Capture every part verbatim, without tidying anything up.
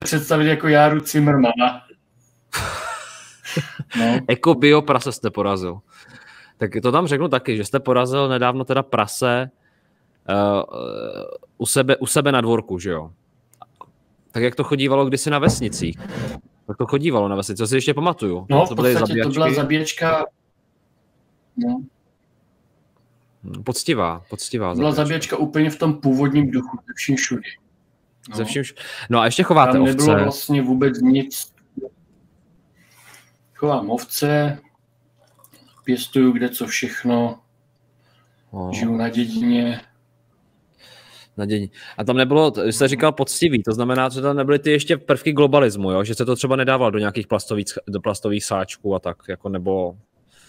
představit jako Járu Cimrmana. No. Eko bio prase jste porazil. Tak to tam řeknu taky, že jste porazil nedávno teda prase uh, u, sebe, u sebe na dvorku, že jo? Tak jak to chodívalo kdysi na vesnicích? Tak to chodívalo na vesnici, co si ještě pamatuju. No, to v podstatě to byla zabíječka. No. Poctivá, poctivá. Byla zabíječka úplně v tom původním duchu, ze vším všude. No. Ze vším všude. No a ještě chováte tam ovce. Tam nebylo vlastně vůbec nic. Chovám ovce, pěstuju kde co všechno, oh. Žiju na dědině. Na dědině. A tam nebylo, jste říkal poctivý, to znamená, že tam nebyly ty ještě prvky globalismu, jo? Že se to třeba nedávalo do nějakých plastových, do plastových sáčků a tak, jako nebo...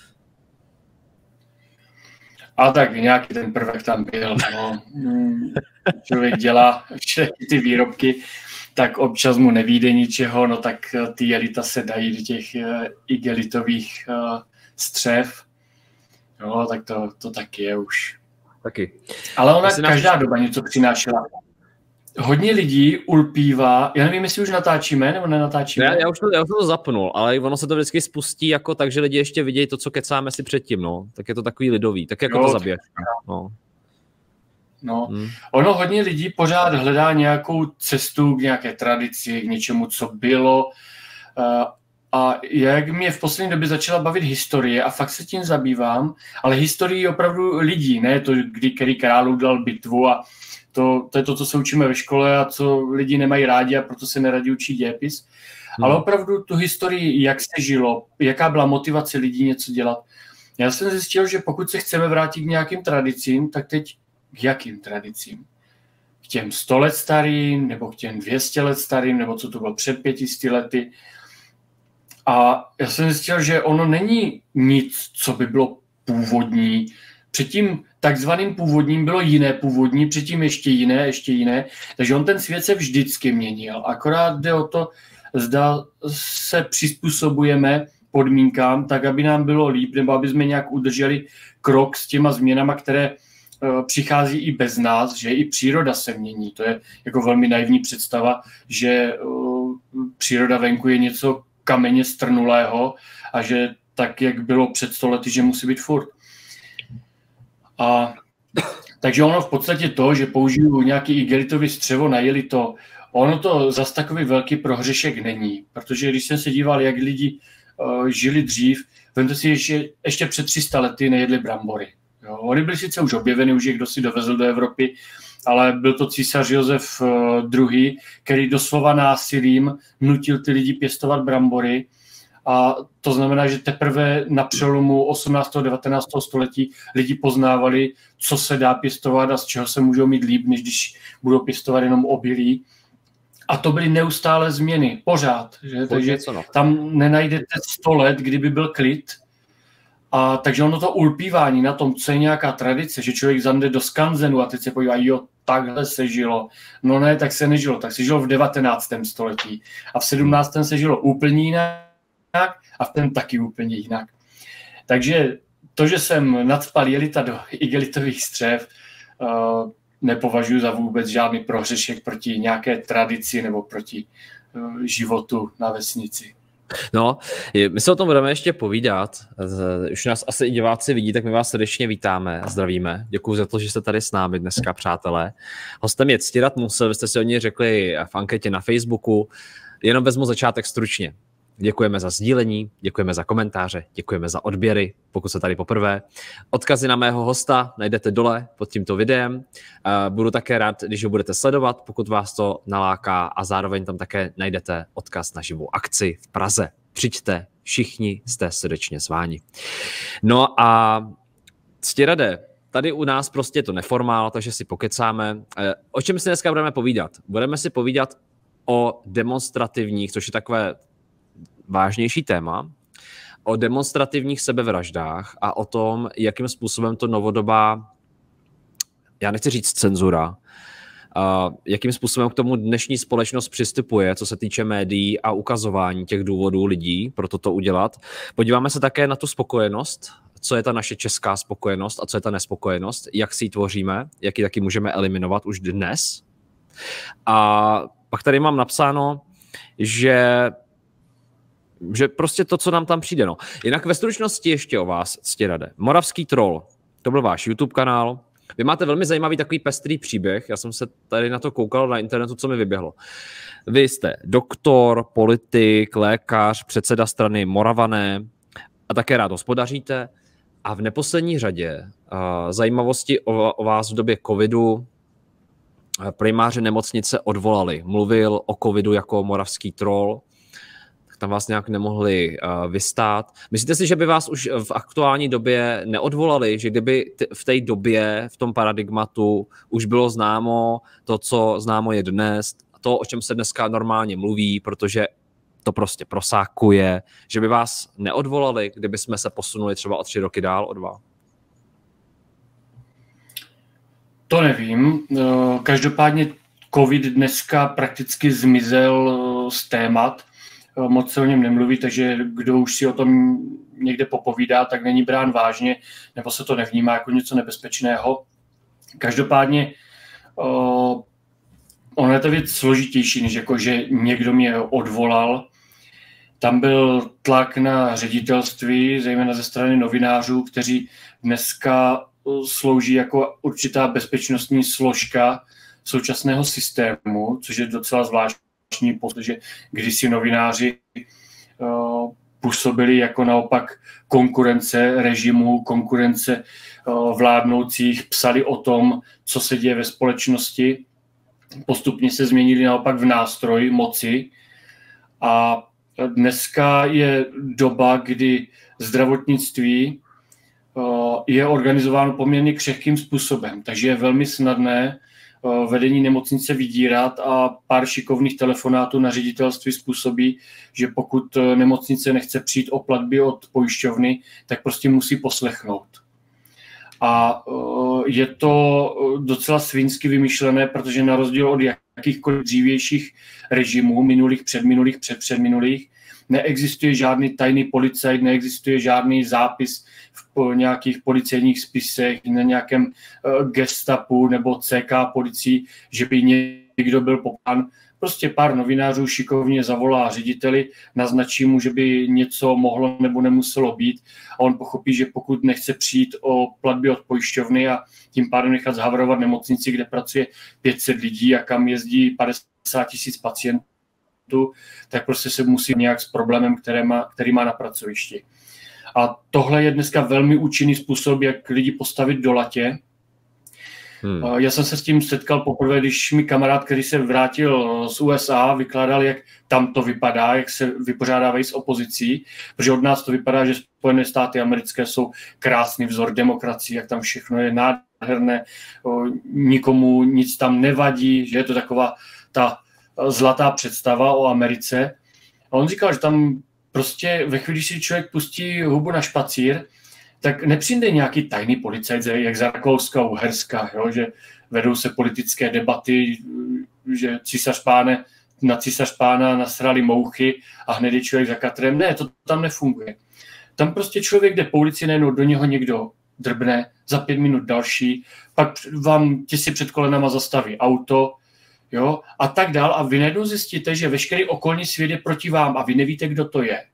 A tak nějaký ten prvek tam byl, no. Člověk dělá všechny ty výrobky, tak občas mu nevíde ničeho, no tak ty jelita se dají do těch igelitových uh, střev. No, tak to, to taky je už. Taky. Ale ona každá nás... doba něco přinášela. Hodně lidí ulpívá, já nevím, jestli už natáčíme, nebo nenatáčíme. Já, já, už to, já už to zapnul, ale ono se to vždycky spustí jako tak, že lidi ještě vidějí to, co kecáme si předtím, no. Tak je to takový lidový, tak jako jo, to zaběžka. No. No, hmm. Ono hodně lidí pořád hledá nějakou cestu k nějaké tradici, k něčemu, co bylo. A jak mě v poslední době začala bavit historie a fakt se tím zabývám, ale historii opravdu lidí, ne to, kdy který král udal bitvu a to, to je to, co se učíme ve škole a co lidi nemají rádi a proto se neradí učí dějepis. Hmm. Ale opravdu tu historii, jak se žilo, jaká byla motivace lidí něco dělat. Já jsem zjistil, že pokud se chceme vrátit k nějakým tradicím, tak teď k jakým tradicím? K těm sto let starým, nebo k těm dvě stě let starým, nebo co to bylo před pětisty lety. A já jsem zjistil, že ono není nic, co by bylo původní. Předtím takzvaným původním bylo jiné původní, předtím ještě jiné, ještě jiné. Takže on ten svět se vždycky měnil. Akorát jde o to, zda se přizpůsobujeme podmínkám, tak aby nám bylo líp, nebo aby jsme nějak udrželi krok s těma změnama, které uh, přichází i bez nás, že i příroda se mění. To je jako velmi naivní představa, že uh, příroda venku je něco kamenně strnulého a že tak, jak bylo před sto lety, že musí být furt. A takže ono v podstatě to, že použiju nějaký igelitový střevo na jelito, ono to zas takový velký prohřešek není, protože když jsem se díval, jak lidi uh, žili dřív, vemte si, ještě, ještě před tři sta lety nejedli brambory. Jo, oni byli sice už objeveny, už je kdo si dovezl do Evropy, ale byl to císař Josef druhý., který doslova násilím nutil ty lidi pěstovat brambory. A to znamená, že teprve na přelomu osmnáctého a devatenáctého století lidi poznávali, co se dá pěstovat a z čeho se můžou mít líp, než když budou pěstovat jenom obilí. A to byly neustále změny, pořád. Že? Takže tam nenajdete sto let, kdyby byl klid. A takže ono to ulpívání na tom, co je nějaká tradice, že člověk zajde do skanzenu a teď se podívá, jo, takhle se žilo. No ne, tak se nežilo, tak se žilo v devatenáctém století. A v sedmnáctém se žilo úplně jinak a v tom taky úplně jinak. Takže to, že jsem nacpal jelita do igelitových střev, uh, nepovažuji za vůbec žádný prohřešek proti nějaké tradici nebo proti uh, životu na vesnici. No, my se o tom budeme ještě povídat. Už nás asi i diváci vidí, tak my vás srdečně vítáme, zdravíme. Děkuji za to, že jste tady s námi dneska, přátelé. Hostem je Ctirad Musil, vy jste si o něj řekli v anketě na Facebooku. Jenom vezmu začátek stručně. Děkujeme za sdílení, děkujeme za komentáře, děkujeme za odběry, pokud se tady poprvé. Odkazy na mého hosta najdete dole pod tímto videem. Budu také rád, když ho budete sledovat, pokud vás to naláká, a zároveň tam také najdete odkaz na živou akci v Praze. Přijďte, všichni jste srdečně zváni. No a Ctirade, tady u nás prostě je to neformál, takže si pokecáme. O čem si dneska budeme povídat? Budeme si povídat o demonstrativních, což je takové vážnější téma, o demonstrativních sebevraždách a o tom, jakým způsobem to novodobá, já nechci říct cenzura, uh, jakým způsobem k tomu dnešní společnost přistupuje, co se týče médií a ukazování těch důvodů lidí pro toto udělat. Podíváme se také na tu spokojenost, co je ta naše česká spokojenost a co je ta nespokojenost, jak si ji tvoříme, jak ji taky můžeme eliminovat už dnes. A pak tady mám napsáno, že že prostě to, co nám tam přijde. No. Jinak ve stručnosti ještě o vás, Ctirade. Moravský troll, to byl váš YouTube kanál. Vy máte velmi zajímavý takový pestrý příběh. Já jsem se tady na to koukal na internetu, co mi vyběhlo. Vy jste doktor, politik, lékař, předseda strany Moravané a také rád hospodaříte. A v neposlední řadě uh, zajímavosti o, o vás v době covidu primáři nemocnice odvolali. Mluvil o covidu jako moravský troll, tak tam vás nějak nemohli uh, vystát. Myslíte si, že by vás už v aktuální době neodvolali, že kdyby t- v té době, v tom paradigmatu už bylo známo to, co známo je dnes, to, o čem se dneska normálně mluví, protože to prostě prosákuje, že by vás neodvolali, kdyby jsme se posunuli třeba o tři roky dál, o dva? To nevím. Každopádně covid dneska prakticky zmizel z témat. Moc se o něm nemluví, takže kdo už si o tom někde popovídá, tak není brán vážně, nebo se to nevnímá jako něco nebezpečného. Každopádně ono je to věc složitější, než jako, že někdo mě odvolal. Tam byl tlak na ředitelství, zejména ze strany novinářů, kteří dneska slouží jako určitá bezpečnostní složka současného systému, což je docela zvláštní, protože kdysi novináři uh, působili jako naopak konkurence režimu, konkurence uh, vládnoucích, psali o tom, co se děje ve společnosti. Postupně se změnili naopak v nástroj moci a dneska je doba, kdy zdravotnictví je organizováno poměrně křehkým způsobem, takže je velmi snadné vedení nemocnice vydírat a pár šikovných telefonátů na ředitelství způsobí, že pokud nemocnice nechce přijít o platby od pojišťovny, tak prostě musí poslechnout. A je to docela svinsky vymyšlené, protože na rozdíl od jakýchkoliv dřívějších režimů, minulých, předminulých, předpředminulých, neexistuje žádný tajný policajt, neexistuje žádný zápis v nějakých policejních spisech, na nějakém gestapu nebo C K policii, že by někdo byl popán. Prostě pár novinářů šikovně zavolá řediteli, naznačí mu, že by něco mohlo nebo nemuselo být a on pochopí, že pokud nechce přijít o platby od pojišťovny a tím pádem nechat zhavarovat nemocnici, kde pracuje pět set lidí a kam jezdí padesát tisíc pacientů, tak prostě se musí nějak s problémem, který má, který má na pracovišti. A tohle je dneska velmi účinný způsob, jak lidi postavit do latě. Hmm. Já jsem se s tím setkal poprvé, když mi kamarád, který se vrátil z U S A, vykládal, jak tam to vypadá, jak se vypořádávají s opozicí, protože od nás to vypadá, že Spojené státy americké jsou krásný vzor demokracie, jak tam všechno je nádherné, nikomu nic tam nevadí, že je to taková ta zlatá představa o Americe. A on říkal, že tam prostě ve chvíli, když si člověk pustí hubu na špacír, tak nepřijde nějaký tajný policajt, jak za Rakouska, Uherska, jo, že vedou se politické debaty, že císař páne, na císař pána nasrali mouchy a hned je člověk za katrem. Ne, to tam nefunguje. Tam prostě člověk jde po ulici, najednou do něho někdo drbne, za pět minut další, pak vám těsně před kolenama zastaví auto, jo, a tak dál. A vy najednou zjistíte, že veškerý okolní svět je proti vám a vy nevíte, kdo to je.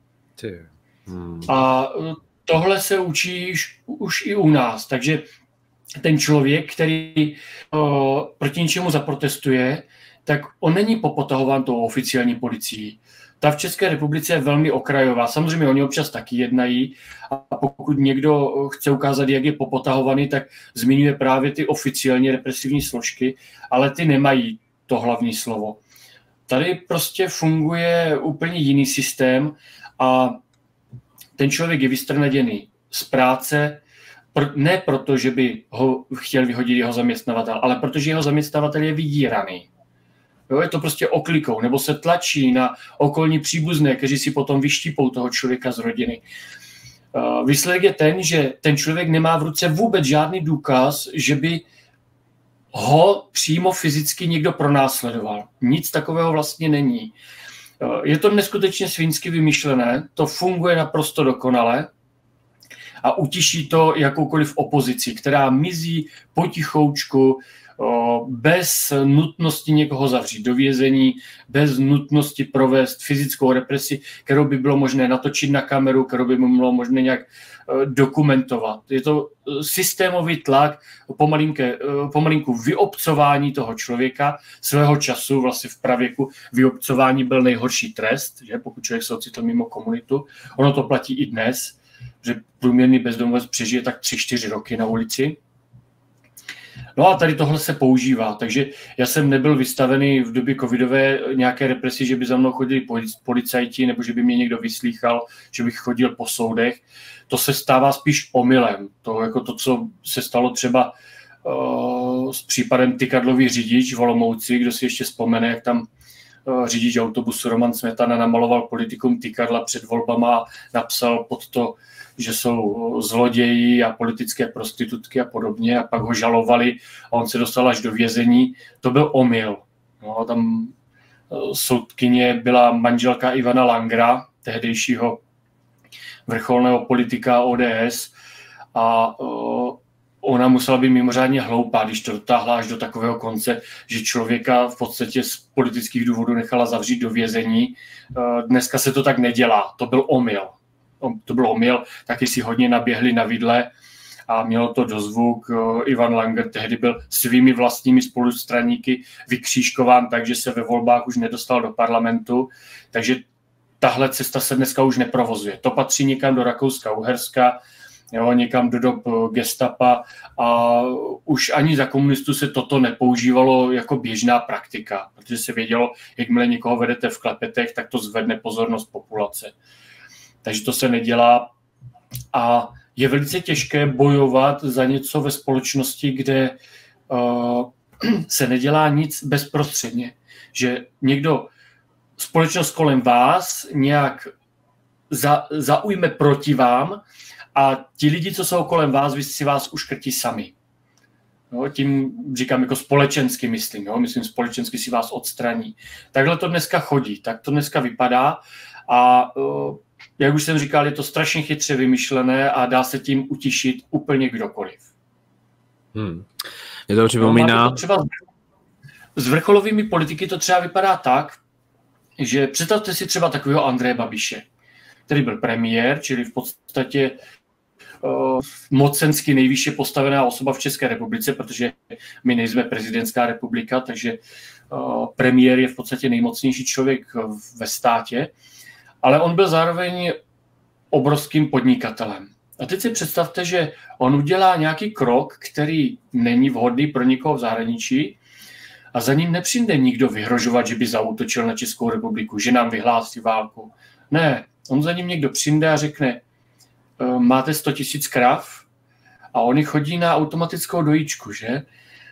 Hmm. A tohle se učí už, už i u nás, takže ten člověk, který o, proti něčemu zaprotestuje, tak on není popotahován tou oficiální policií. Ta v České republice je velmi okrajová. Samozřejmě oni občas taky jednají a pokud někdo chce ukázat, jak je popotahovaný, tak zmiňuje právě ty oficiální represivní složky, ale ty nemají to hlavní slovo. Tady prostě funguje úplně jiný systém a ten člověk je vystrnaděný z práce, ne proto, že by ho chtěl vyhodit jeho zaměstnavatel, ale protože jeho zaměstnavatel je vydíraný. Jo, je to prostě oklikou, nebo se tlačí na okolní příbuzné, kteří si potom vyštípou toho člověka z rodiny. Výsledek je ten, že ten člověk nemá v ruce vůbec žádný důkaz, že by ho přímo fyzicky někdo pronásledoval. Nic takového vlastně není. Je to neskutečně svinsky vymyšlené, to funguje naprosto dokonale a utiší to jakoukoliv opozici, která mizí potichoučku, bez nutnosti někoho zavřít do vězení, bez nutnosti provést fyzickou represi, kterou by bylo možné natočit na kameru, kterou by bylo možné nějak dokumentovat. Je to systémový tlak, pomalinku vyobcování toho člověka, svého času, vlastně v pravěku, vyobcování byl nejhorší trest, že pokud člověk se ocitl mimo komunitu. Ono to platí i dnes, že průměrný bezdomovec přežije tak tři čtyři roky na ulici. No a tady tohle se používá, takže já jsem nebyl vystavený v době covidové nějaké represi, že by za mnou chodili policajti nebo že by mě někdo vyslýchal, že bych chodil po soudech. To se stává spíš omylem. To, jako to, co se stalo třeba uh, s případem tykadlový řidič v Olomouci, kdo si ještě vzpomene, jak tam uh, řidič autobusu Roman Smetana namaloval politikům tykadla před volbama a napsal pod to, že jsou zloději a politické prostitutky a podobně, a pak ho žalovali a on se dostal až do vězení. To byl omyl. No, tam soudkyně byla manželka Ivana Langera, tehdejšího vrcholného politika O D S, a ona musela být mimořádně hloupá, když to dotáhla až do takového konce, že člověka v podstatě z politických důvodů nechala zavřít do vězení. Dneska se to tak nedělá. To byl omyl. To byl omyl, taky si hodně naběhli na vidle a mělo to dozvuk. Ivan Langer tehdy byl svými vlastními spolustraníky vykřížkován, takže se ve volbách už nedostal do parlamentu. Takže tahle cesta se dneska už neprovozuje. To patří někam do Rakouska-Uherska, jo, někam do dob gestapa a už ani za komunistů se toto nepoužívalo jako běžná praktika, protože se vědělo, jakmile někoho vedete v klepetech, tak to zvedne pozornost populace. Takže to se nedělá a je velice těžké bojovat za něco ve společnosti, kde uh, se nedělá nic bezprostředně. Že někdo, společnost kolem vás nějak za, zaujme proti vám a ti lidi, co jsou kolem vás, vy si vás uškrtí sami. No, tím říkám jako společensky myslím, jo? Myslím společensky si vás odstraní. Takhle to dneska chodí, tak to dneska vypadá a uh, jak už jsem říkal, je to strašně chytře vymyšlené a dá se tím utišit úplně kdokoliv. Hmm. Je to připomíná... No, to třeba s vrcholovými politiky to třeba vypadá tak, že představte si třeba takového Andreje Babiše, který byl premiér, čili v podstatě uh, mocensky nejvýše postavená osoba v České republice, protože my nejsme prezidentská republika, takže uh, premiér je v podstatě nejmocnější člověk ve státě. Ale on byl zároveň obrovským podnikatelem. A teď si představte, že on udělá nějaký krok, který není vhodný pro nikoho v zahraničí a za ním nepřijde nikdo vyhrožovat, že by zaútočil na Českou republiku, že nám vyhlásí válku. Ne, on za ním někdo přijde a řekne, máte sto tisíc krav a oni chodí na automatickou dojíčku, že?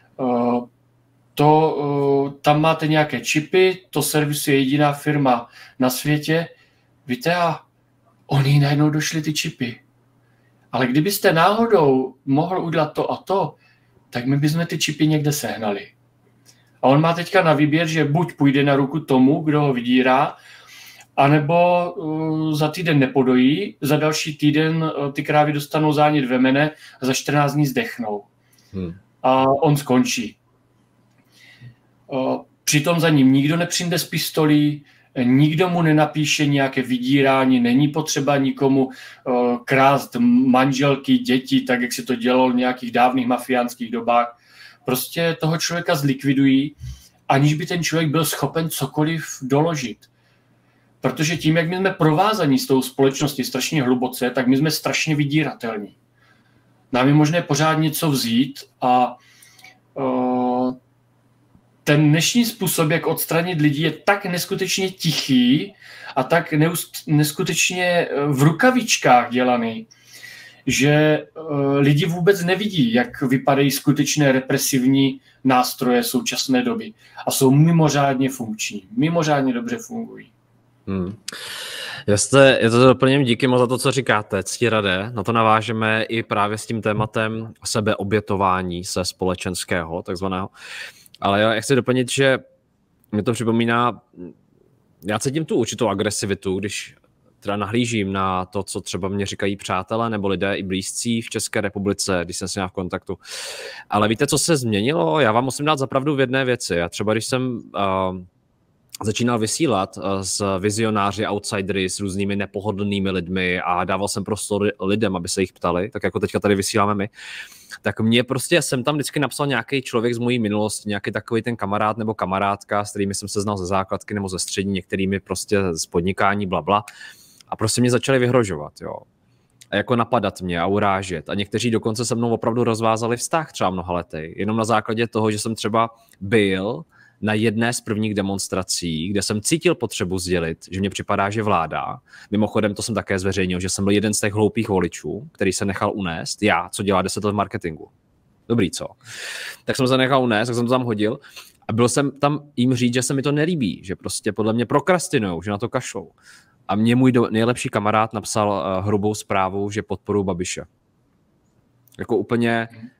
To, tam máte nějaké čipy, to servisuje jediná firma na světě. Víte, a oni najednou došli ty čipy. Ale kdybyste náhodou mohl udělat to a to, tak my bychom ty čipy někde sehnali. A on má teďka na výběr, že buď půjde na ruku tomu, kdo ho vydírá, anebo uh, za týden nepodojí, za další týden uh, ty krávy dostanou zánět vemene a za čtrnáct dní zdechnou. Hmm. A on skončí. Uh, přitom za ním nikdo nepřijde s pistolí, nikdo mu nenapíše nějaké vydírání, není potřeba nikomu uh, krást manželky, děti, tak jak se to dělalo v nějakých dávných mafiánských dobách. Prostě toho člověka zlikvidují, aniž by ten člověk byl schopen cokoliv doložit. Protože tím, jak my jsme provázaní s tou společností strašně hluboce, tak my jsme strašně vydíratelní. Nám je možné pořád něco vzít a uh, ten dnešní způsob, jak odstranit lidi, je tak neskutečně tichý a tak neust, neskutečně v rukavičkách dělaný, že uh, lidi vůbec nevidí, jak vypadají skutečné represivní nástroje současné doby. A jsou mimořádně funkční, mimořádně dobře fungují. Hmm. Jste, je to doplněm, díky moc za to, co říkáte, Ctirade. Na to navážeme i právě s tím tématem sebeobětování se společenského, takzvaného. Ale já chci doplnit, že mi to připomíná, já cítím tu určitou agresivitu, když teda nahlížím na to, co třeba mě říkají přátelé nebo lidé i blízcí v České republice, když jsem s nimi v kontaktu. Ale víte, co se změnilo? Já vám musím dát zapravdu v jedné věci. Já třeba, když jsem uh, začínal vysílat uh, s vizionáři, outsidery, s různými nepohodlnými lidmi a dával jsem prostor lidem, aby se jich ptali, tak jako teďka tady vysíláme my, tak mě prostě, jsem tam vždycky napsal nějaký člověk z mojí minulosti, nějaký takový ten kamarád nebo kamarádka, s kterými jsem se znal ze základky nebo ze střední, některými prostě z podnikání, blabla. A prostě mě začali vyhrožovat, jo. A jako napadat mě a urážet. A někteří dokonce se mnou opravdu rozvázali vztah třeba mnoha lety. Jenom na základě toho, že jsem třeba byl na jedné z prvních demonstrací, kde jsem cítil potřebu sdělit, že mně připadá, že vláda. Mimochodem, to jsem také zveřejnil, že jsem byl jeden z těch hloupých voličů, který se nechal unést. Já, co dělá deset let v marketingu. Dobrý, co? Tak jsem se nechal unést, tak jsem to tam hodil. A byl jsem tam jim říct, že se mi to nelíbí, že prostě podle mě prokrastinujou, že na to kašlou. A mě můj do, nejlepší kamarád napsal uh, hrubou zprávu, že podporuji Babiše. Jako úplně uh,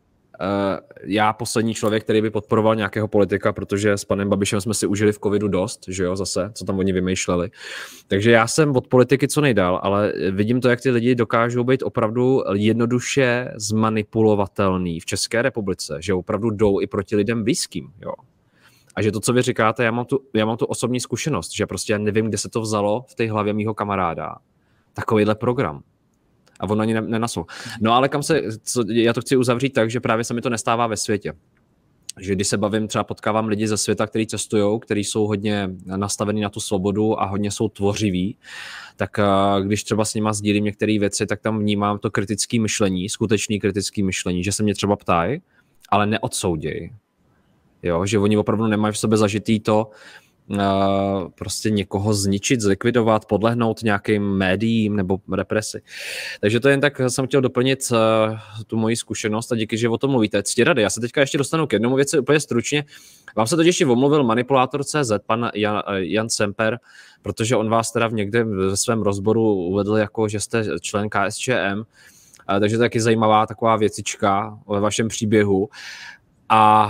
já poslední člověk, který by podporoval nějakého politika, protože s panem Babišem jsme si užili v covidu dost, že jo, zase, co tam oni vymýšleli. Takže já jsem od politiky co nejdál, ale vidím to, jak ty lidi dokážou být opravdu jednoduše zmanipulovatelný v České republice, že opravdu jdou i proti lidem blízkým, jo. A že to, co vy říkáte, já mám tu, já mám tu osobní zkušenost, že prostě já nevím, kde se to vzalo v té hlavě mýho kamaráda. Takovýhle program. A on ani nenasl. No ale kam se, co, já to chci uzavřít tak, že právě se mi to nestává ve světě. Že když se bavím, třeba potkávám lidi ze světa, kteří cestují, kteří jsou hodně nastavení na tu svobodu a hodně jsou tvořiví, tak když třeba s nima sdílím některé věci, tak tam vnímám to kritické myšlení, skutečný kritické myšlení, že se mě třeba ptají, ale neodsoudějí. Jo, že oni opravdu nemají v sobě zažitý to uh, prostě někoho zničit, zlikvidovat, podlehnout nějakým médiím nebo represi. Takže to jen tak jsem chtěl doplnit uh, tu moji zkušenost a díky, že o tom mluvíte. Ctirady, já se teďka ještě dostanu k jednomu věci úplně stručně. Vám se totiž ještě omluvil manipulátor tečka cé zet, pan Jan, Jan Semper, protože on vás teda v někde ve svém rozboru uvedl jako, že jste člen K S Č M, uh, takže to je taky zajímavá taková věcička ve vašem příběhu. A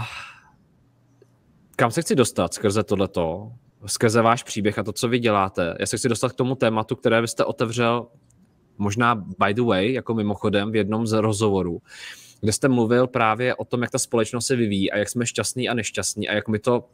kam se chci dostat skrze tohleto, skrze váš příběh a to, co vy děláte? Já se chci dostat k tomu tématu, které vy jste otevřel možná by the way, jako mimochodem v jednom z rozhovorů, kde jste mluvil právě o tom, jak ta společnost se vyvíjí a jak jsme šťastní a nešťastní a jak my to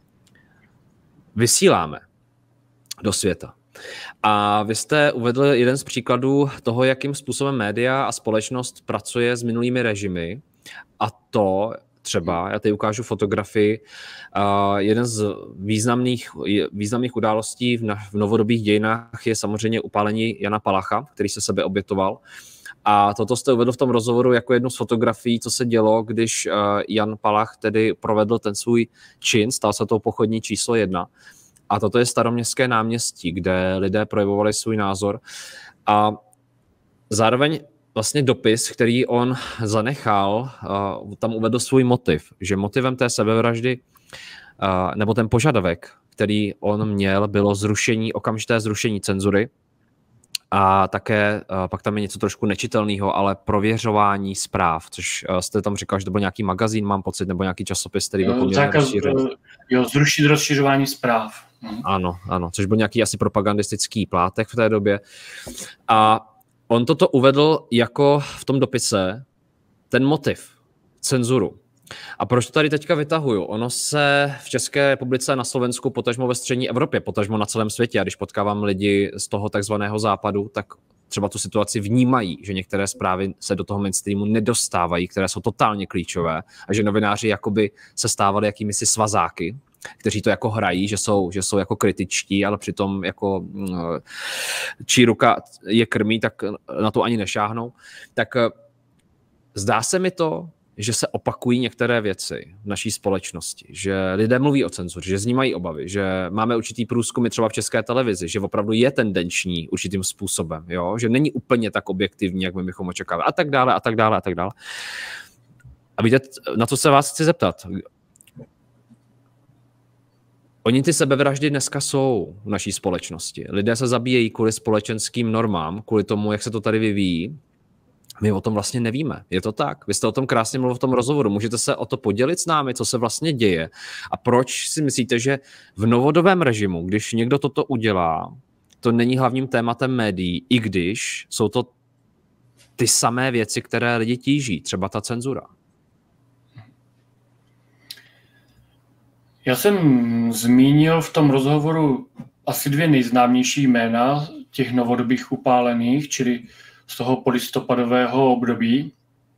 vysíláme do světa. A vy jste uvedl jeden z příkladů toho, jakým způsobem média a společnost pracuje s minulými režimy a to třeba, já tady ukážu fotografii, uh, jeden z významných, významných událostí v, na, v novodobých dějinách je samozřejmě upálení Jana Palacha, který se sebe obětoval. A toto jste uvedl v tom rozhovoru jako jednu z fotografií, co se dělo, když uh, Jan Palach tedy provedl ten svůj čin, stal se to pochodní číslo jedna. A toto je Staroměstské náměstí, kde lidé projevovali svůj názor. A zároveň vlastně dopis, který on zanechal, uh, tam uvedl svůj motiv, že motivem té sebevraždy, uh, nebo ten požadavek, který on měl, bylo zrušení, okamžité zrušení cenzury a také uh, pak tam je něco trošku nečitelného, ale prověřování zpráv, což uh, jste tam říkal, že to byl nějaký magazín, mám pocit, nebo nějaký časopis, který byl poměrně rozšířený. Jo, zrušit rozšiřování zpráv. Hmm. Ano, ano, což byl nějaký asi propagandistický plátek v té době. A on toto uvedl jako v tom dopise ten motiv, cenzuru. A proč to tady teďka vytahuju? Ono se v České republice, na Slovensku, potažmo ve střední Evropě, potažmo na celém světě, a když potkávám lidi z toho takzvaného západu, tak třeba tu situaci vnímají, že některé zprávy se do toho mainstreamu nedostávají, které jsou totálně klíčové a že novináři jakoby se stávali jakýmisi svazáky, kteří to jako hrají, že jsou, že jsou jako kritičtí, ale přitom jako čí ruka je krmí, tak na to ani nešáhnou. Tak zdá se mi to, že se opakují některé věci v naší společnosti, že lidé mluví o cenzuře, že z ní mají obavy, že máme určitý průzkumy třeba v České televizi, že opravdu je tendenční určitým způsobem, jo? Že není úplně tak objektivní, jak my bychom očekávali a tak dále a tak dále a tak dále. A víte, na co se vás chci zeptat? Oni ty sebevraždy dneska jsou v naší společnosti. Lidé se zabíjejí kvůli společenským normám, kvůli tomu, jak se to tady vyvíjí. My o tom vlastně nevíme. Je to tak? Vy jste o tom krásně mluvil v tom rozhovoru. Můžete se o to podělit s námi, co se vlastně děje? A proč si myslíte, že v novodobém režimu, když někdo toto udělá, to není hlavním tématem médií, i když jsou to ty samé věci, které lidi tíží, třeba ta cenzura. Já jsem zmínil v tom rozhovoru asi dvě nejznámější jména těch novodobých upálených, čili z toho polistopadového období.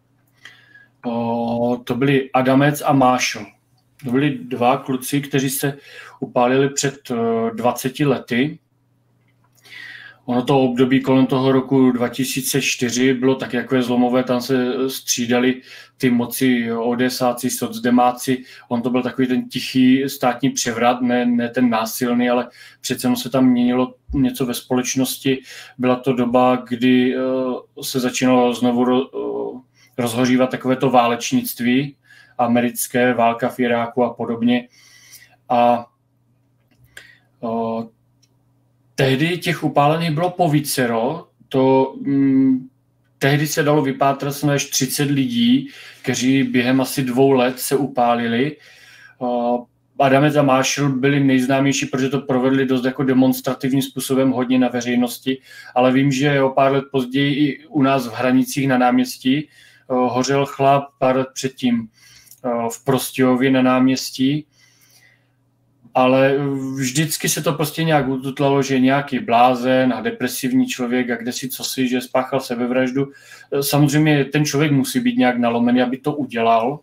O, to byli Adamec a Marshall. To byli dva kluci, kteří se upálili před dvaceti lety. Ono to období kolem toho roku dva tisíce čtyři bylo tak jako zlomové, tam se střídali ty moci ODSáci, socdemáci. On to byl takový ten tichý státní převrat, ne, ne ten násilný, ale přece jenom se tam měnilo něco ve společnosti. Byla to doba, kdy uh, se začínalo znovu uh, rozhořívat takovéto válečnictví, americké, válka v Iráku a podobně. A uh, tehdy těch upálených bylo povícero, to hm, tehdy se dalo vypátrat až třicet lidí, kteří během asi dvou let se upálili. Uh, Adamec a Marshall byli nejznámější, protože to provedli dost jako demonstrativním způsobem hodně na veřejnosti, ale vím, že o pár let později i u nás v Hranicích na náměstí uh, hořel chlap pár let předtím uh, v Prostějově na náměstí, ale vždycky se to prostě nějak ututlalo, že nějaký blázen a depresivní člověk a kde si cosi, že spáchal sebevraždu. Samozřejmě ten člověk musí být nějak nalomený, aby to udělal.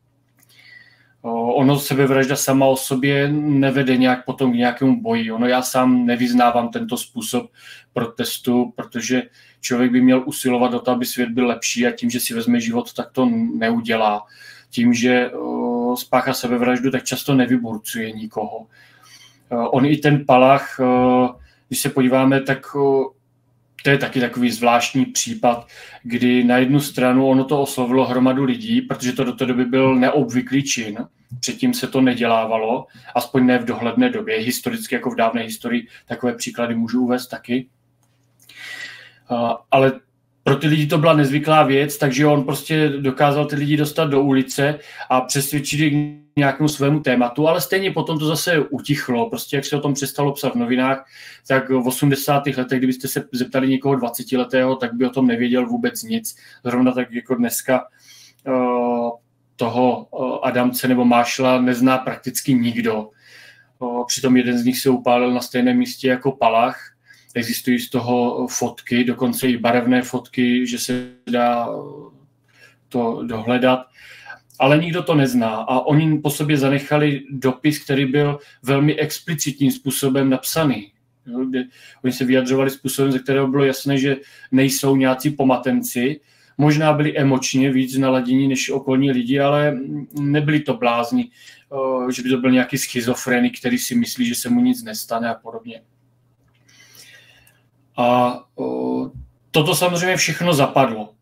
Ono sebevražda sama o sobě nevede nějak potom k nějakému boji. Ono já sám nevyznávám tento způsob protestu, protože člověk by měl usilovat o to, aby svět byl lepší a tím, že si vezme život, tak to neudělá. Tím, že uh, spáchá sebevraždu, tak často nevyburcuje nikoho. Uh, on i ten Palach, uh, když se podíváme, tak uh, to je taky takový zvláštní případ, kdy na jednu stranu ono to oslovilo hromadu lidí, protože to do té doby byl neobvyklý čin, předtím se to nedělávalo, aspoň ne v dohledné době, historicky jako v dávné historii, takové příklady můžu uvést taky. Uh, ale pro ty lidi to byla nezvyklá věc, takže on prostě dokázal ty lidi dostat do ulice a přesvědčit je k nějakému svému tématu, ale stejně potom to zase utichlo. Prostě jak se o tom přestalo psat v novinách, tak v osmdesátých letech, kdybyste se zeptali někoho dvacetiletého, tak by o tom nevěděl vůbec nic. Zrovna tak jako dneska uh, toho uh, Adamce nebo Marshalla nezná prakticky nikdo. Uh, přitom jeden z nich se upálil na stejném místě jako Palach. Existují z toho fotky, dokonce i barevné fotky, že se dá to dohledat, ale nikdo to nezná. A oni po sobě zanechali dopis, který byl velmi explicitním způsobem napsaný. Oni se vyjadřovali způsobem, ze kterého bylo jasné, že nejsou nějací pomatenci. Možná byli emočně víc naladění než okolní lidi, ale nebyli to blázni, že by to byl nějaký schizofrenik, který si myslí, že se mu nic nestane a podobně. A o, toto samozřejmě všechno zapadlo.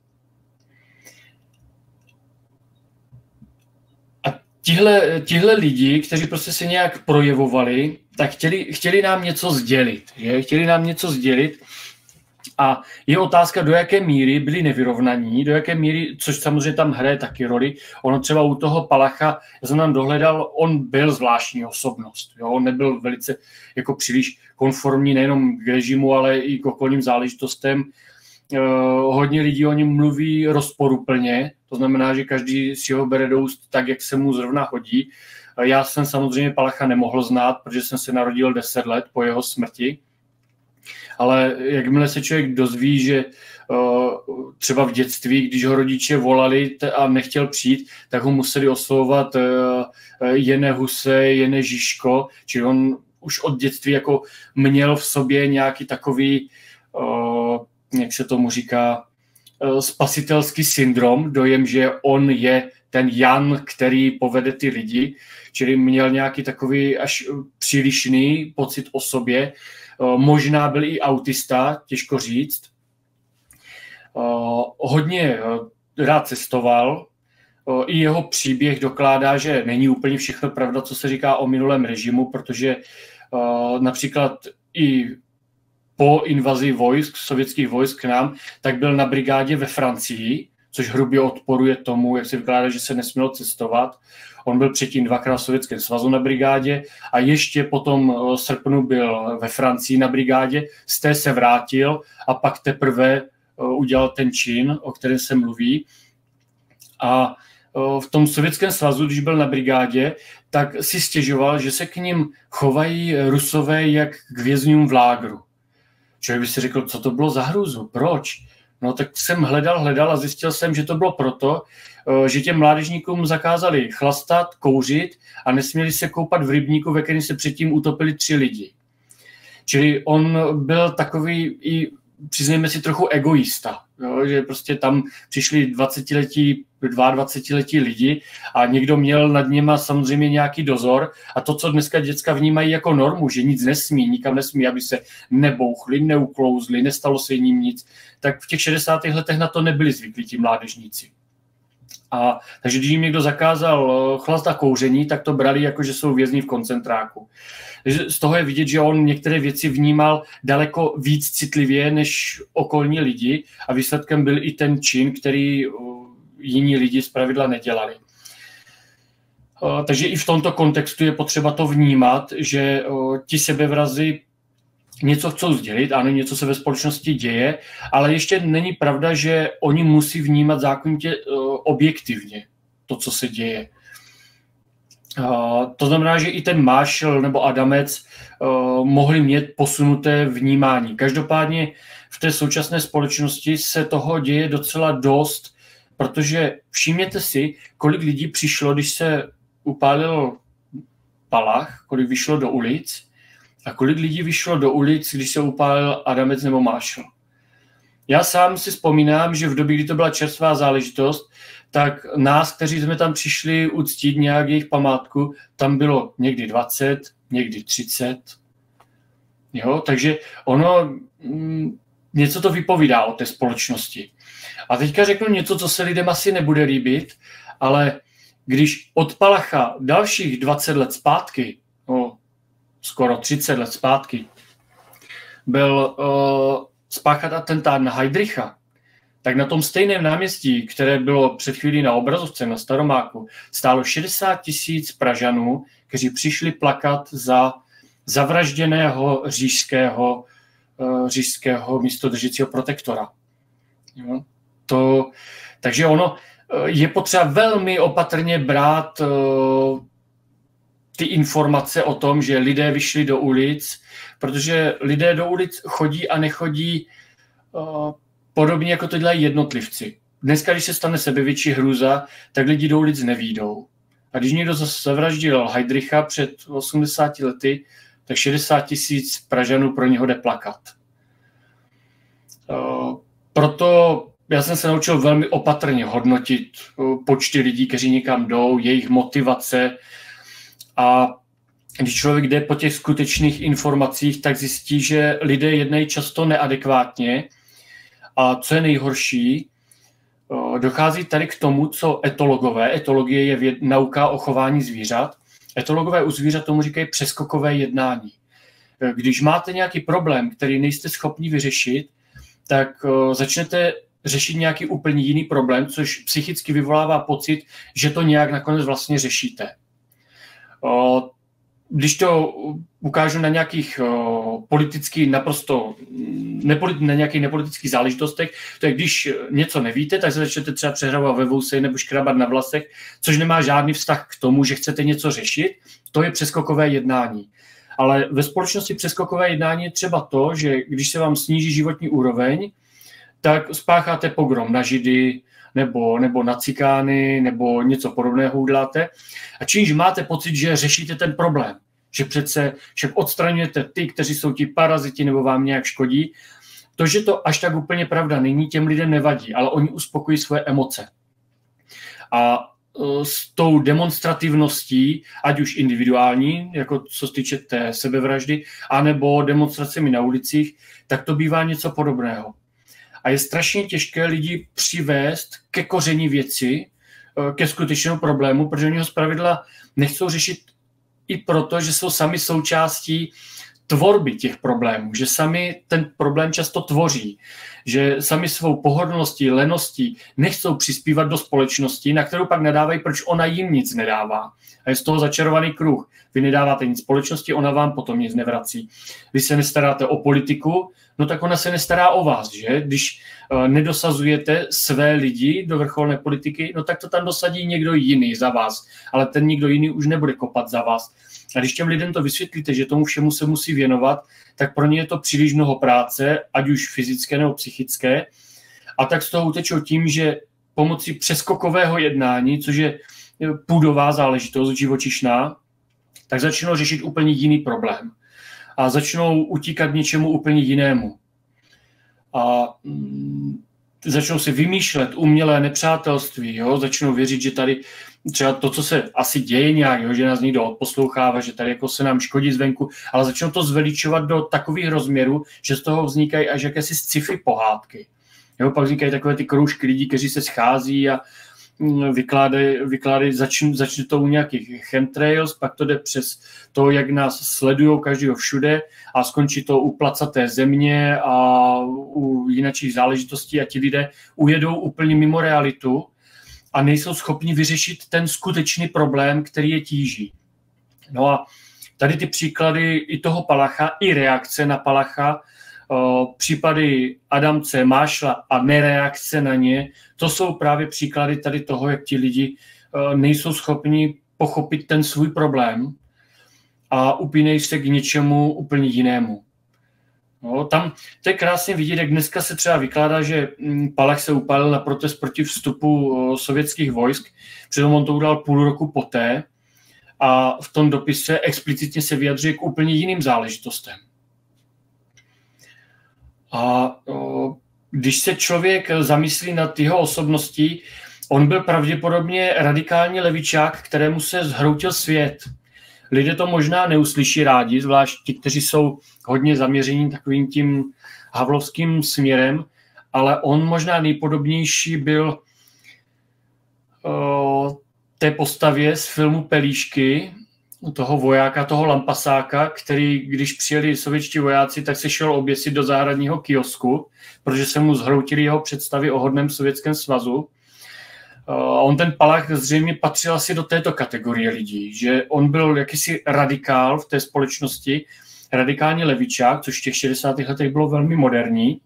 A tihle, tihle lidi, kteří prostě se nějak projevovali, tak chtěli, chtěli nám něco sdělit. Že? Chtěli nám něco sdělit. A je otázka, do jaké míry byli nevyrovnaní, do jaké míry, což samozřejmě tam hraje taky roli. Ono třeba u toho Palacha, já jsem tam dohledal, on byl zvláštní osobnost. Jo? On nebyl velice jako příliš konformní nejenom k režimu, ale i k okolním záležitostem. Eh, hodně lidí o něm mluví rozporuplně, to znamená, že každý si ho bere do úst tak, jak se mu zrovna hodí. Eh, já jsem samozřejmě Palacha nemohl znát, protože jsem se narodil deset let po jeho smrti. Ale jakmile se člověk dozví, že uh, třeba v dětství, když ho rodiče volali t- a nechtěl přijít, tak ho museli oslovovat uh, Jene Huse, Jene Žižko, čili on už od dětství jako měl v sobě nějaký takový, uh, jak se tomu říká, uh, spasitelský syndrom, dojem, že on je ten Jan, který povede ty lidi, čili měl nějaký takový až přílišný pocit o sobě. Možná byl i autista, těžko říct. Hodně rád cestoval. I jeho příběh dokládá, že není úplně všechno pravda, co se říká o minulém režimu, protože například i po invazi vojsk, sovětských vojsk k nám, tak byl na brigádě ve Francii, což hrubě odporuje tomu, jak se vykládá, že se nesmělo cestovat. On byl předtím dvakrát v Sovětském svazu na brigádě a ještě potom srpnu byl ve Francii na brigádě, z té se vrátil a pak teprve udělal ten čin, o kterém se mluví. A v tom Sovětském svazu, když byl na brigádě, tak si stěžoval, že se k ním chovají Rusové jak k vězňům v lágru. Člověk by si řekl, co to bylo za hrůzu, proč? No tak jsem hledal, hledal a zjistil jsem, že to bylo proto, že těm mládežníkům zakázali chlastat, kouřit a nesměli se koupat v rybníku, ve kterém se předtím utopili tři lidi. Čili on byl takový i, přiznejme si, trochu egoista, jo, že prostě tam přišli dvacetiletí, dvacetiletí lidi a někdo měl nad něma samozřejmě nějaký dozor a to, co dneska děcka vnímají jako normu, že nic nesmí, nikam nesmí, aby se nebouchli, neuklouzli, nestalo se jim nic, tak v těch šedesátých letech na to nebyli zvyklí ti mládežníci. A takže když jim někdo zakázal chlast a kouření, tak to brali jako, že jsou vězni v koncentráku. Takže z toho je vidět, že on některé věci vnímal daleko víc citlivě než okolní lidi a výsledkem byl i ten čin, který jiní lidi zpravidla nedělali. Takže i v tomto kontextu je potřeba to vnímat, že ti sebevrazi něco chcou sdělit, ano, něco se ve společnosti děje, ale ještě není pravda, že oni musí vnímat zákonitě objektivně to, co se děje. To znamená, že i ten Marshall nebo Adamec mohli mít posunuté vnímání. Každopádně v té současné společnosti se toho děje docela dost, protože všimněte si, kolik lidí přišlo, když se upálil Palach, kolik vyšlo do ulic a kolik lidí vyšlo do ulic, když se upálil Adamec nebo Marshall. Já sám si vzpomínám, že v době, kdy to byla čerstvá záležitost, tak nás, kteří jsme tam přišli uctít nějak jejich památku, tam bylo někdy dvacet, někdy třicet. Jo? Takže ono mm, něco to vypovídá o té společnosti. A teďka řeknu něco, co se lidem asi nebude líbit, ale když od Palacha dalších dvacet let zpátky, no, skoro třicet let zpátky, byl uh, spáchat atentát na Heydricha, tak na tom stejném náměstí, které bylo před chvílí na obrazovce na Staromáku, stálo šedesát tisíc Pražanů, kteří přišli plakat za zavražděného říšského, uh, říšského místodržícího protektora. Jo? To, takže ono uh, je potřeba velmi opatrně brát uh, ty informace o tom, že lidé vyšli do ulic, protože lidé do ulic chodí a nechodí uh, podobně, jako to dělají jednotlivci. Dneska, když se stane sebevětší hrůza, tak lidi do ulic nevídou. A když někdo zavraždil Heydricha před osmdesáti lety, tak šedesát tisíc Pražanů pro něho jde plakat. Uh, proto já jsem se naučil velmi opatrně hodnotit uh, počty lidí, kteří někam jdou, jejich motivace. A když člověk jde po těch skutečných informacích, tak zjistí, že lidé jednají často neadekvátně. A co je nejhorší, dochází tady k tomu, co etologové, etologie je věd, nauka o chování zvířat, etologové u zvířat tomu říkají přeskokové jednání. Když máte nějaký problém, který nejste schopni vyřešit, tak začnete řešit nějaký úplně jiný problém, což psychicky vyvolává pocit, že to nějak nakonec vlastně řešíte. Když to ukážu na nějakých politických naprosto nepolit, na nějakých nepolitických záležitostech, to je, když něco nevíte, tak se začnete třeba přehrávat ve vouse nebo škrabat na vlasech, což nemá žádný vztah k tomu, že chcete něco řešit, to je přeskokové jednání. Ale ve společnosti přeskokové jednání je třeba to, že když se vám sníží životní úroveň, tak spácháte pogrom na Židy, nebo, nebo na cikány, nebo něco podobného uděláte. A čímž máte pocit, že řešíte ten problém, že přece že odstraňujete ty, kteří jsou ti paraziti nebo vám nějak škodí. To, že to až tak úplně pravda není, těm lidem nevadí, ale oni uspokojí svoje emoce. A s tou demonstrativností, ať už individuální, jako co se týče té sebevraždy, anebo demonstracemi na ulicích, tak to bývá něco podobného. A je strašně těžké lidi přivést ke koření věci, ke skutečnému problému, protože oni ho zpravidla nechcou řešit i proto, že jsou sami součástí tvorby těch problémů, že sami ten problém často tvoří, že sami svou pohodlností, leností nechcou přispívat do společnosti, na kterou pak nadávají, proč ona jim nic nedává. A je z toho začarovaný kruh. Vy nedáváte nic společnosti, ona vám potom nic nevrací. Vy se nestaráte o politiku, no tak ona se nestará o vás, že? Když uh, nedosazujete své lidi do vrcholné politiky, no tak to tam dosadí někdo jiný za vás, ale ten někdo jiný už nebude kopat za vás. A když těm lidem to vysvětlíte, že tomu všemu se musí věnovat, tak pro ně je to příliš mnoho práce, ať už fyzické nebo psychické. A tak z toho utečou tím, že pomocí přeskokového jednání, což je půdová záležitost živočišná, tak začnou řešit úplně jiný problém. A začnou utíkat něčemu úplně jinému. A mm, začnou si vymýšlet umělé nepřátelství, jo? Začnou věřit, že tady třeba to, co se asi děje nějak, jo? Že nás někdo odposlouchává, že tady jako se nám škodí zvenku, ale začnou to zveličovat do takových rozměrů, že z toho vznikají až jakési sci-fi pohádky. Jo? Pak vznikají takové ty kroužky lidí, kteří se schází a vykládají, vykládají začne, začne to u nějakých chemtrails, pak to jde přes to, jak nás sledují každého všude a skončí to u placaté země a u jinačích záležitostí a ti lidé ujedou úplně mimo realitu a nejsou schopni vyřešit ten skutečný problém, který je tíží. No a tady ty příklady i toho Palacha, i reakce na Palacha, případy Adamce, Mášla a nereakce na ně, to jsou právě příklady tady toho, jak ti lidi nejsou schopni pochopit ten svůj problém a upínejí se k něčemu úplně jinému. No, tam to je krásně vidět, jak dneska se třeba vykládá, že Palach se upálil na protest proti vstupu sovětských vojsk, přitom on to udal půl roku poté a v tom dopise explicitně se vyjadřuje k úplně jiným záležitostem. A o, když se člověk zamyslí nad jeho osobností, on byl pravděpodobně radikální levičák, kterému se zhroutil svět. Lidé to možná neuslyší rádi, zvlášť ti, kteří jsou hodně zaměření takovým tím havlovským směrem, ale on možná nejpodobnější byl o, té postavě z filmu Pelíšky, toho vojáka, toho lampasáka, který, když přijeli sovětští vojáci, tak se šel oběsit do zahradního kiosku, protože se mu zhroutily jeho představy o hodném Sovětském svazu. A on ten Palach zřejmě patřil asi do této kategorie lidí, že on byl jakýsi radikál v té společnosti, radikální levičák, což v těch šedesátých letech bylo velmi moderní.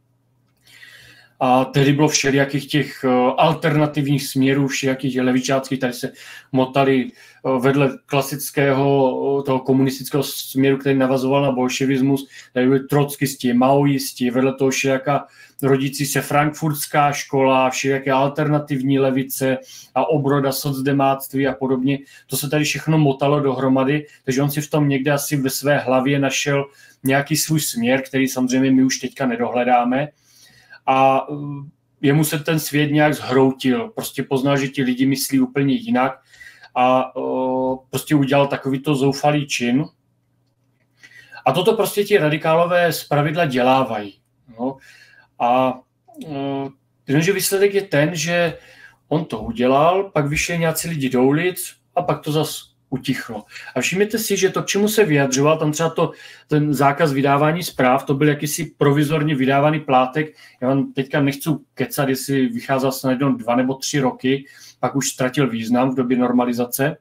A tehdy bylo všelijakých těch alternativních směrů, všelijakých levičáckých, tady se motali vedle klasického toho komunistického směru, který navazoval na bolševismus, tady byli trockisti, maoisti, vedle toho všelijaká rodící se frankfurtská škola, všelijaké alternativní levice a obroda socdemáctví a podobně. To se tady všechno motalo dohromady, takže on si v tom někde asi ve své hlavě našel nějaký svůj směr, který samozřejmě my už teďka nedohledáme. A jemu se ten svět nějak zhroutil. Prostě poznal, že ti lidi myslí úplně jinak a o, prostě udělal takovýto zoufalý čin. A toto prostě ti radikálové zpravidla dělávají. No. A o, jenže výsledek je ten, že on to udělal, pak vyšli nějací lidi do ulic a pak to zas utichlo. A všimněte si, že to, k čemu se vyjadřoval, tam třeba to, ten zákaz vydávání zpráv, to byl jakýsi provizorně vydávaný plátek. Já vám teďka nechci kecat, jestli vycházel snad jednou dva nebo tři roky, pak už ztratil význam v době normalizace.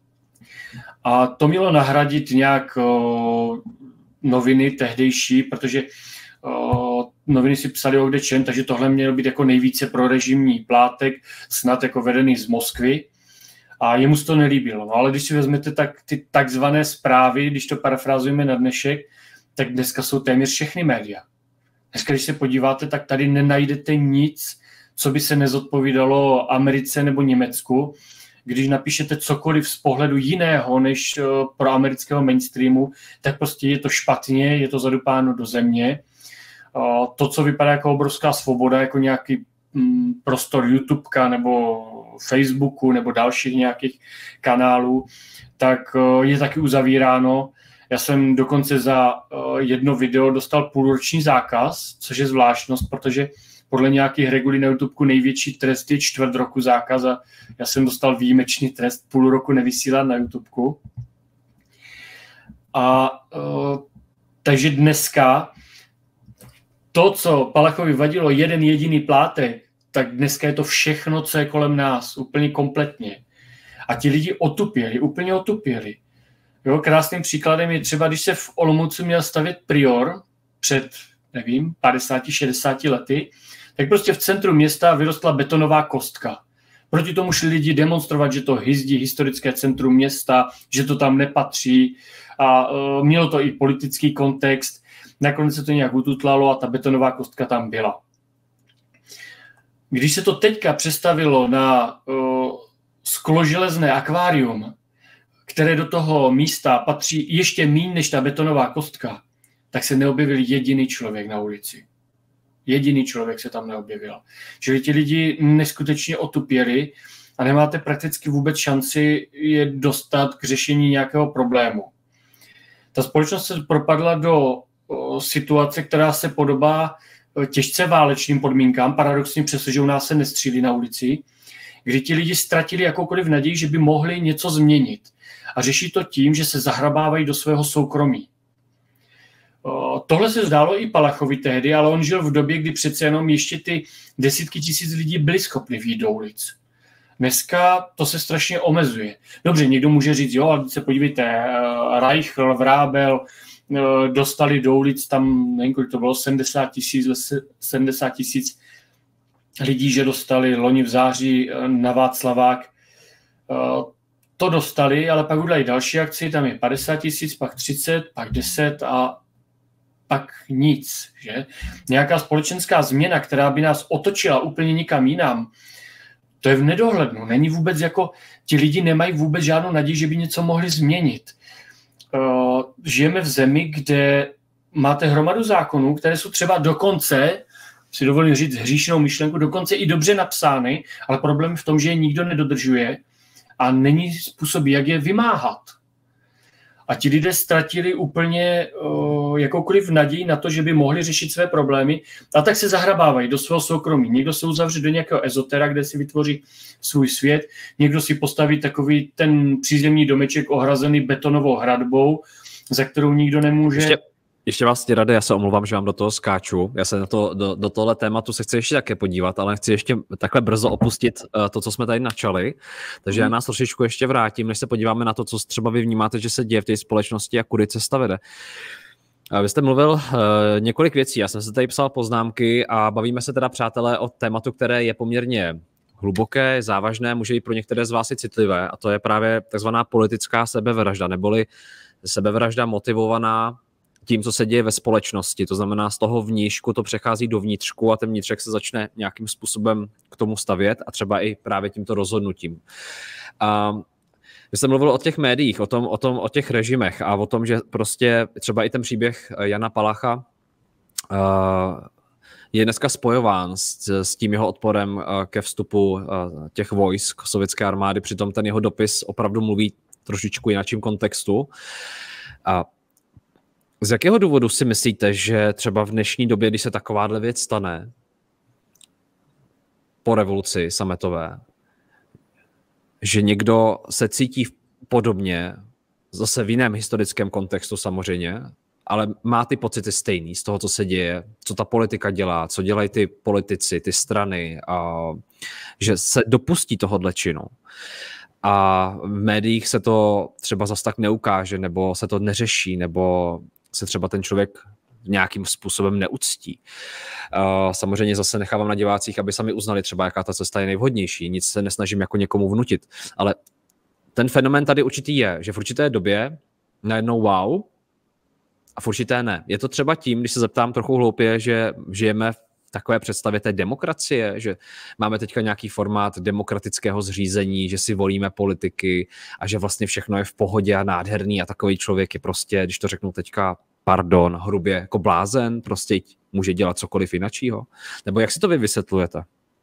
A to mělo nahradit nějak o, noviny tehdejší, protože o, noviny si psali o kdečem, takže tohle mělo být jako nejvíce prorežimní plátek, snad jako vedený z Moskvy. A jemu se to nelíbilo. No, ale když si vezmete tak ty takzvané zprávy, když to parafrázujeme na dnešek, tak dneska jsou téměř všechny média. Dneska, když se podíváte, tak tady nenajdete nic, co by se nezodpovídalo Americe nebo Německu. Když napíšete cokoliv z pohledu jiného než pro amerického mainstreamu, tak prostě je to špatně, je to zadupáno do země. To, co vypadá jako obrovská svoboda, jako nějaký prostor YouTubeka nebo Facebooku nebo dalších nějakých kanálů, tak je taky uzavíráno. Já jsem dokonce za jedno video dostal půlroční zákaz, což je zvláštnost, protože podle nějakých regulí na YouTubeku největší trest je čtvrt roku zákaz a já jsem dostal výjimečný trest půl roku nevysílat na YouTubeku. A Takže dneska to, co Palachovi vadilo, jeden jediný plátek, tak dneska je to všechno, co je kolem nás, úplně kompletně. A ti lidi otupěli, úplně otupěli. Jo, krásným příkladem je třeba, když se v Olomouci měl stavět Prior před, nevím, padesáti šedesáti lety, tak prostě v centru města vyrostla betonová kostka. Proti tomu šli lidi demonstrovat, že to hyzdí historické centrum města, že to tam nepatří a uh, mělo to i politický kontext. Nakonec se to nějak ututlalo a ta betonová kostka tam byla. Když se to teďka přestavilo na uh, skloželezné akvárium, které do toho místa patří ještě míň než ta betonová kostka, tak se neobjevil jediný člověk na ulici. Jediný člověk se tam neobjevil. Čili ti lidi neskutečně otupěli a nemáte prakticky vůbec šanci je dostat k řešení nějakého problému. Ta společnost se propadla do o, situace, která se podobá těžce válečným podmínkám, paradoxně přestože u nás se nestřílí na ulici, kdy ti lidi ztratili jakoukoliv naději, že by mohli něco změnit. A řeší to tím, že se zahrabávají do svého soukromí. Tohle se zdálo i Palachovi tehdy, ale on žil v době, kdy přece jenom ještě ty desítky tisíc lidí byli schopni vyjít do ulic. Dneska to se strašně omezuje. Dobře, někdo může říct, jo, ale se podívejte, Reichl, Vrábel dostali do ulic, tam nevím, kolik to bylo, sedmdesát tisíc lidí, že dostali loni v září na Václavák. To dostali, ale pak udělají další akci, tam je padesát tisíc, pak třicet, pak deset a pak nic. Že? Nějaká společenská změna, která by nás otočila úplně nikam jinam, to je v nedohlednu. Není vůbec jako, ti lidi nemají vůbec žádnou naději, že by něco mohli změnit. Uh, žijeme v zemi, kde máte hromadu zákonů, které jsou třeba dokonce, si dovolím říct hříšnou myšlenku, dokonce i dobře napsány, ale problém je v tom, že je nikdo nedodržuje a není způsob, jak je vymáhat. A ti lidé ztratili úplně uh, jakoukoliv naději na to, že by mohli řešit své problémy a tak se zahrabávají do svého soukromí. Někdo se uzavře do nějakého ezotera, kde si vytvoří svůj svět, někdo si postaví takový ten přízemní domeček ohrazený betonovou hradbou, za kterou nikdo nemůže... Ještě, ještě vás tě rady, já se omlouvám, že vám do toho skáču. Já se na to, do, do tohle tématu se chci ještě také podívat, ale chci ještě takhle brzo opustit uh, to, co jsme tady načali. Takže hmm. já nás trošičku ještě vrátím, než se podíváme na to, co třeba vy vnímáte, že se děje v té společnosti a kudy cesta vede. Uh, vy jste mluvil uh, několik věcí, já jsem se tady psal poznámky a bavíme se teda, přátelé, o tématu, které je poměrně hluboké, závažné, může být pro některé z vás i citlivé, a to je právě takzvaná politická sebevražda, neboli sebevražda motivovaná tím, co se děje ve společnosti. To znamená, z toho vnížku to přechází do vnitřku a ten vnitřek se začne nějakým způsobem k tomu stavět a třeba i právě tímto rozhodnutím. A vy jste mluvil o těch médiích, o tom, o tom, o těch režimech a o tom, že prostě třeba i ten příběh Jana Palacha uh, je dneska spojován s, s tím jeho odporem uh, ke vstupu uh, těch vojsk sovětské armády, přitom ten jeho dopis opravdu mluví trošičku jinakším kontextu. A z jakého důvodu si myslíte, že třeba v dnešní době, když se takováhle věc stane, po revoluci sametové, že někdo se cítí podobně, zase v jiném historickém kontextu samozřejmě, ale má ty pocity stejný z toho, co se děje, co ta politika dělá, co dělají ty politici, ty strany, a že se dopustí tohodle činu. A v médiích se to třeba zas tak neukáže, nebo se to neřeší, nebo se třeba ten člověk nějakým způsobem neuctí. Uh, samozřejmě zase nechávám na divácích, aby sami uznali třeba, jaká ta cesta je nejvhodnější. Nic se nesnažím jako někomu vnutit. Ale ten fenomén tady určitý je, že v určité době najednou wow a v určité ne. Je to třeba tím, když se zeptám trochu hloupě, že žijeme v takové představě té demokracie, že máme teďka nějaký formát demokratického zřízení, že si volíme politiky a že vlastně všechno je v pohodě a nádherný a takový člověk je prostě, když to řeknu teďka, pardon, hrubě jako blázen, prostě může dělat cokoliv jinačího? Nebo jak si to vy vysvětlujete?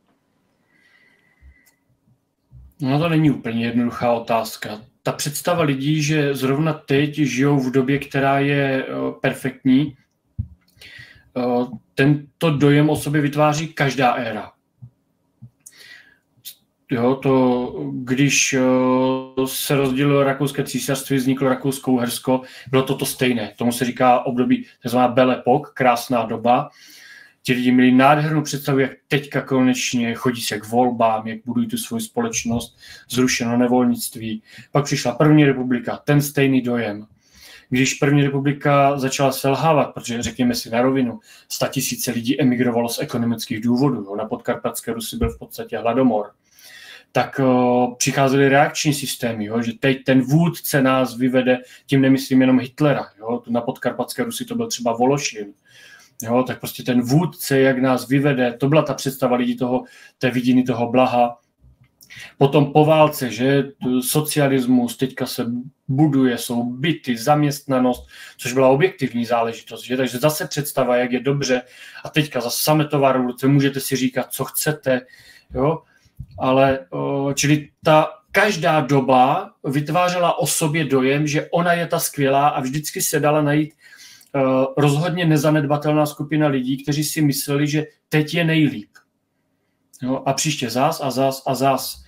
No to není úplně jednoduchá otázka. Ta představa lidí, že zrovna teď žijou v době, která je perfektní, tento dojem o sobě vytváří každá éra. jo, to, když se rozdělilo Rakouské císařství, vzniklo Rakousko-Uhersko, bylo to to stejné. Tomu se říká období tzv. Belle Époque, krásná doba. Ti lidi měli nádhernou představu, jak teďka konečně chodí se k volbám, jak budují tu svou společnost, zrušeno nevolnictví. Pak přišla první republika, ten stejný dojem. Když první republika začala selhávat, protože řekněme si na rovinu, statisíce lidí emigrovalo z ekonomických důvodů, jo, na podkarpatské Rusy byl v podstatě hladomor, tak o, přicházely reakční systémy, jo, že teď ten vůdce nás vyvede, tím nemyslím jenom Hitlera, jo, na podkarpatské Rusy to byl třeba Vološin, jo, tak prostě ten vůdce, jak nás vyvede, to byla ta představa lidí toho, té vidiny toho blaha. Potom po válce, že socialismus teďka se buduje, jsou byty, zaměstnanost, což byla objektivní záležitost, že? Takže zase představa, jak je dobře a teďka za sametová revoluce můžete si říkat, co chcete, jo? Ale čili ta každá doba vytvářela o sobě dojem, že ona je ta skvělá a vždycky se dala najít rozhodně nezanedbatelná skupina lidí, kteří si mysleli, že teď je nejlíp. Jo? A příště zás a zás a zás.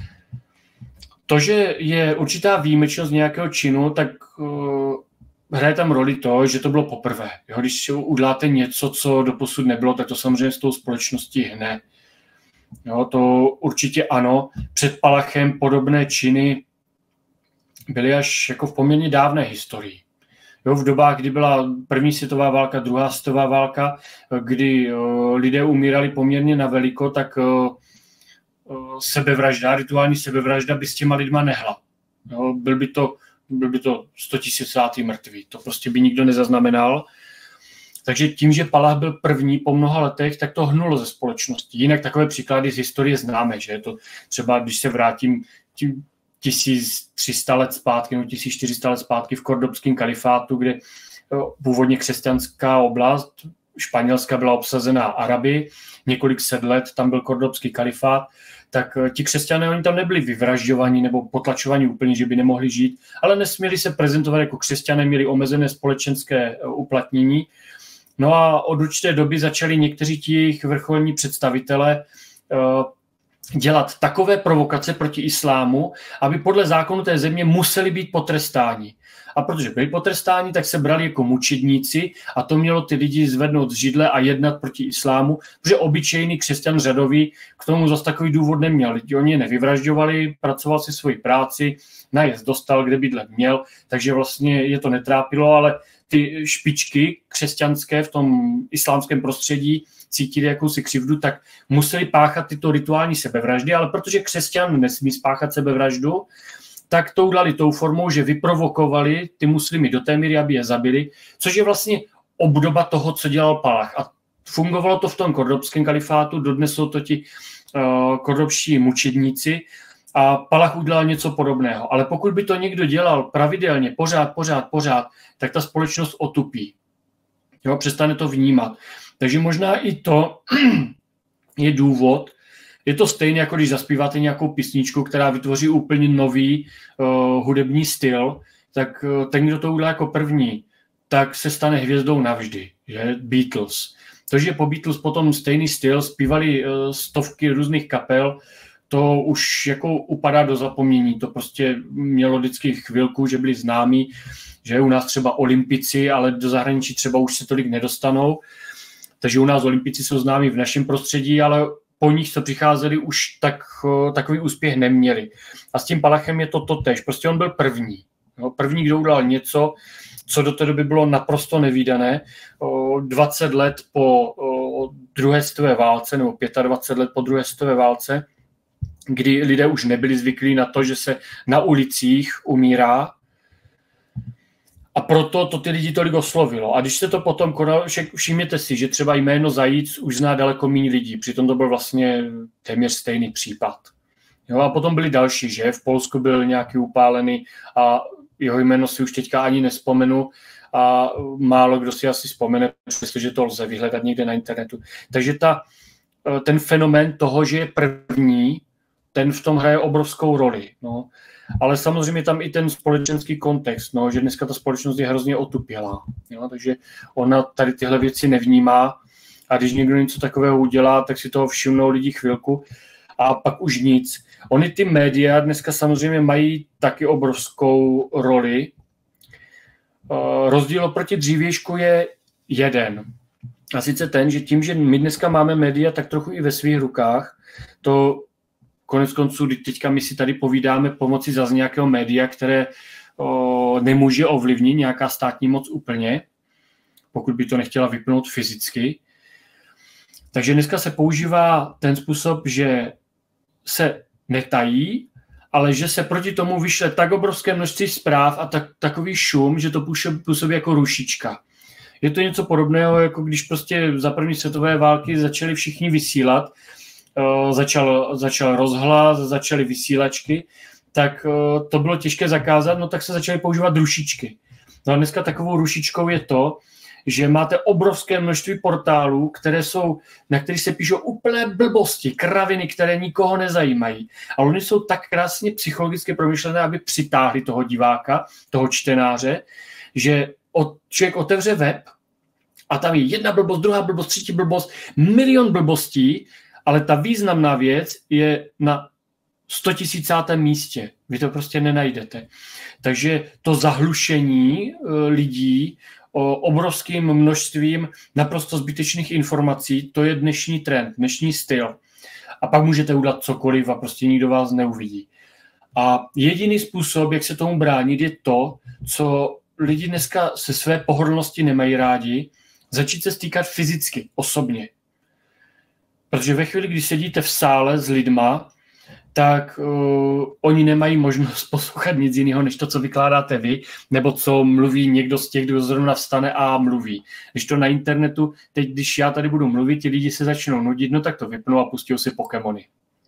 To, že je určitá výjimečnost nějakého činu, tak uh, hraje tam roli to, že to bylo poprvé. Jo? Když uděláte něco, co doposud nebylo, tak to samozřejmě s tou společností hne. Jo, to určitě ano. Před Palachem podobné činy byly až jako v poměrně dávné historii. Jo, v dobách, kdy byla první světová válka, druhá světová válka, kdy uh, lidé umírali poměrně na veliko, tak uh, sebevražda, rituální sebevražda by s těma lidma nehla. Jo, byl by to, byl by to sto tisícátý mrtvý. To prostě by nikdo nezaznamenal. Takže tím, že Palach byl první po mnoha letech, tak to hnulo ze společnosti. Jinak takové příklady z historie známe, že je to třeba, když se vrátím tisíc tři sta let zpátky, nebo tisíc čtyři sta let zpátky v kordobském kalifátu, kde původně křesťanská oblast Španělska byla obsazena Araby, několik set let tam byl kordobský kalifát, tak ti křesťané, oni tam nebyli vyvražďovaní nebo potlačovaní úplně, že by nemohli žít, ale nesměli se prezentovat jako křesťané, měli omezené společenské uplatnění. No a od určité doby začali někteří ti jejich vrcholní představitelé dělat takové provokace proti islámu, aby podle zákonu té země museli být potrestáni. A protože byli potrestáni, tak se brali jako mučedníci a to mělo ty lidi zvednout z židle a jednat proti islámu, protože obyčejný křesťan řadový k tomu zase takový důvod neměl. Lidi oni je nevyvražďovali, pracoval si svoji práci, najezd dostal, kde bydlet měl, takže vlastně je to netrápilo, ale ty špičky křesťanské v tom islámském prostředí cítili jakousi křivdu, tak museli páchat tyto rituální sebevraždy, ale protože křesťan nesmí spáchat sebevraždu, tak to udělali tou formou, že vyprovokovali ty muslimy do té míry, aby je zabili, což je vlastně obdoba toho, co dělal Palach. A fungovalo to v tom kordobském kalifátu, dodnes jsou to ti uh, kordobští mučedníci a Palach udělal něco podobného. Ale pokud by to někdo dělal pravidelně, pořád, pořád, pořád, tak ta společnost otupí. Jo, přestane to vnímat. Takže možná i to je důvod. Je to stejné, jako když zaspíváte nějakou písničku, která vytvoří úplně nový uh, hudební styl, tak uh, ten, kdo to udělá jako první, tak se stane hvězdou navždy, že? Beatles. To, že po Beatles potom stejný styl zpívali uh, stovky různých kapel, to už jako upadá do zapomnění. To prostě mělo vždycky chvilku, že byli známí, že u nás třeba olympici, ale do zahraničí třeba už se tolik nedostanou. Takže u nás olympici jsou známí v našem prostředí, ale po nich, co přicházeli, už tak, takový úspěch neměli. A s tím Palachem je to totéž. Prostě on byl první. Jo, první, kdo udělal něco, co do té doby bylo naprosto nevídané. dvacet let po druhé světové válce, nebo dvacet pět let po druhé světové válce, kdy lidé už nebyli zvyklí na to, že se na ulicích umírá. A proto to ty lidi tolik oslovilo. A když se to potom konalo, všimněte si, že třeba jméno Zajíc už zná daleko méně lidí. Přitom to byl vlastně téměř stejný případ. Jo, a potom byli další, že? V Polsku byl nějaký upálený a jeho jméno si už teďka ani nespomenu a málo kdo si asi vzpomene, přestože to lze vyhledat někde na internetu. Takže ta, ten fenomén toho, že je první, ten v tom hraje obrovskou roli. No. Ale samozřejmě tam i ten společenský kontext, no, že dneska ta společnost je hrozně otupělá. Jo, takže ona tady tyhle věci nevnímá a když někdo něco takového udělá, tak si toho všimnou lidi chvilku. a pak už nic. Oni ty média dneska samozřejmě mají taky obrovskou roli. Rozdíl oproti dřívějšku je jeden. A sice ten, že tím, že my dneska máme média tak trochu i ve svých rukách, to konec konců, teďka my si tady povídáme pomocí zase nějakého média, které o, nemůže ovlivnit nějaká státní moc úplně, pokud by to nechtěla vypnout fyzicky. Takže dneska se používá ten způsob, že se netají, ale že se proti tomu vyšle tak obrovské množství zpráv a tak, takový šum, že to působí jako rušička. Je to něco podobného, jako když prostě za první světové války začali všichni vysílat, uh, začal, začal rozhlas, začaly vysílačky, tak uh, to bylo těžké zakázat, no tak se začaly používat rušičky. No a dneska takovou rušičkou je to, že máte obrovské množství portálů, které jsou, na kterých se píšou úplné blbosti, kraviny, které nikoho nezajímají. A oni jsou tak krásně psychologicky promyšlené, aby přitáhli toho diváka, toho čtenáře, že člověk otevře web a tam je jedna blbost, druhá blbost, třetí blbost, milion blbostí, ale ta významná věc je na stotisícátém místě. Vy to prostě nenajdete. Takže to zahlušení lidí o obrovským množstvím naprosto zbytečných informací, to je dnešní trend, dnešní styl. A pak můžete udělat cokoliv a prostě nikdo vás neuvidí. A jediný způsob, jak se tomu bránit, je to, co lidi dneska se své pohodlnosti nemají rádi, začít se stýkat fyzicky, osobně. Protože ve chvíli, kdy sedíte v sále s lidma, tak uh, oni nemají možnost poslouchat nic jiného, než to, co vykládáte vy, nebo co mluví někdo z těch, kdo zrovna vstane a mluví. Když to na internetu, teď, když já tady budu mluvit, ti lidi se začnou nudit, no tak to vypnou a pustí si Pokémony.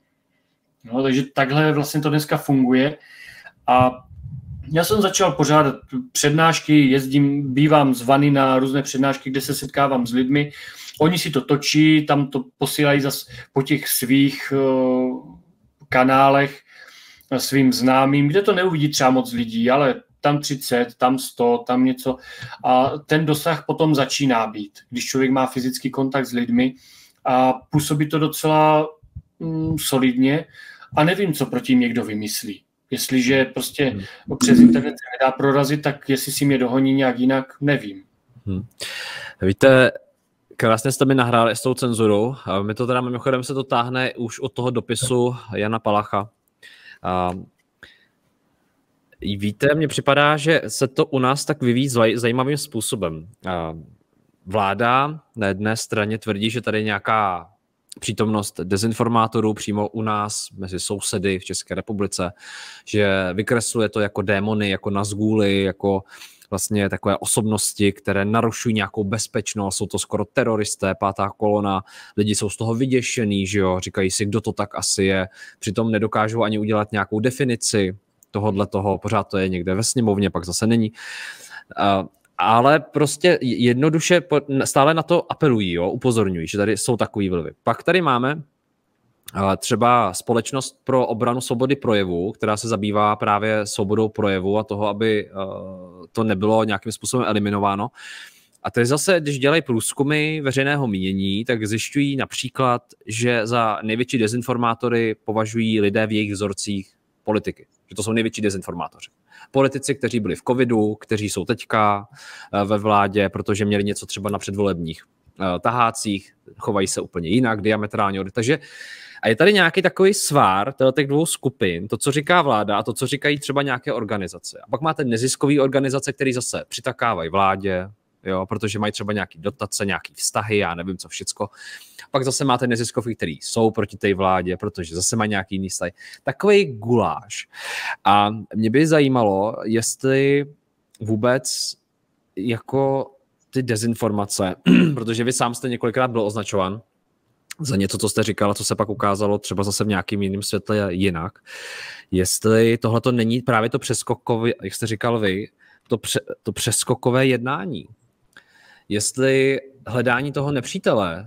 No, takže takhle vlastně to dneska funguje. A já jsem začal pořádat přednášky, jezdím, bývám zvaný na různé přednášky, kde se setkávám s lidmi. Oni si to točí, tam to posílají zas po těch svých uh, kanálech svým známým, kde to neuvidí třeba moc lidí, ale tam třicet, tam sto, tam něco. A ten dosah potom začíná být, když člověk má fyzický kontakt s lidmi a působí to docela mm, solidně a nevím, co proti někdo vymyslí. Jestliže prostě hmm. přes internet se nedá prorazit, tak jestli si mě dohoní nějak jinak, nevím. Hmm. Víte, krásně jste mi nahráli s tou cenzurou. My to teda mimochodem se to táhne už od toho dopisu Jana Palacha. A víte, mně připadá, že se to u nás tak vyvíjí zajímavým způsobem. A vláda na jedné straně tvrdí, že tady je nějaká přítomnost dezinformátorů přímo u nás, mezi sousedy v České republice, že vykresluje to jako démony, jako nazgůly, jako vlastně takové osobnosti, které narušují nějakou bezpečnost, jsou to skoro teroristé, pátá kolona, lidi jsou z toho vyděšený, že jo, říkají si, kdo to tak asi je, přitom nedokážou ani udělat nějakou definici tohodle toho, pořád to je někde ve sněmovně, pak zase není. Uh, ale prostě jednoduše stále na to apelují, jo, upozorňují, že tady jsou takový vlivy. Pak tady máme třeba Společnost pro obranu svobody projevu, která se zabývá právě svobodou projevu a toho, aby to nebylo nějakým způsobem eliminováno. A teď zase, když dělají průzkumy veřejného mínění, tak zjišťují například, že za největší dezinformátory považují lidé v jejich vzorcích politiky. Že to jsou největší dezinformátoři. Politici, kteří byli v covidu, kteří jsou teďka ve vládě, protože měli něco třeba na předvolebních tahácích, chovají se úplně jinak, diametrálně. Takže a je tady nějaký takový svár těch dvou skupin, to, co říká vláda a to, co říkají třeba nějaké organizace. A pak máte neziskové organizace, které zase přitakávají vládě, jo, protože mají třeba nějaké dotace, nějaké vztahy, já nevím co všecko. Pak zase máte neziskovky, které jsou proti té vládě, protože zase mají nějaký jiný vztahy. Takový guláš. A mě by zajímalo, jestli vůbec jako ty dezinformace, protože vy sám jste několikrát byl označovan za něco, co jste říkal, a co se pak ukázalo třeba zase v nějakým jiným světle jinak. Jestli tohle to není právě to přeskokové, jak jste říkal vy, to, pře, to přeskokové jednání. Jestli hledání toho nepřítele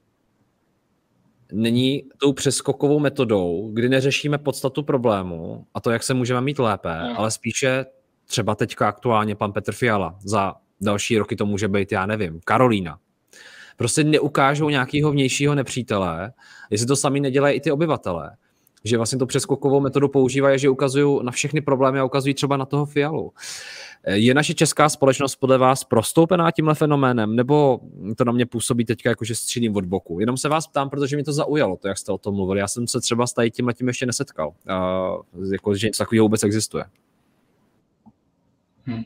není tou přeskokovou metodou, kdy neřešíme podstatu problému a to, jak se můžeme mít lépe, no. ale spíše třeba teďka aktuálně pan Petr Fiala. Za další roky to může být, já nevím, Karolína. prostě neukážou nějakého vnějšího nepřítele, jestli to sami nedělají i ty obyvatelé. Že vlastně to přeskokovou metodu používají, že ukazují na všechny problémy a ukazují třeba na toho Fialu. Je naše česká společnost podle vás prostoupená tímhle fenoménem, nebo to na mě působí teďka jako, že střílím od boku? Jenom se vás ptám, protože mě to zaujalo, to, jak jste o tom mluvili. Já jsem se třeba s tímhle tím ještě nesetkal, uh, jako, že něco takového vůbec existuje. Hmm.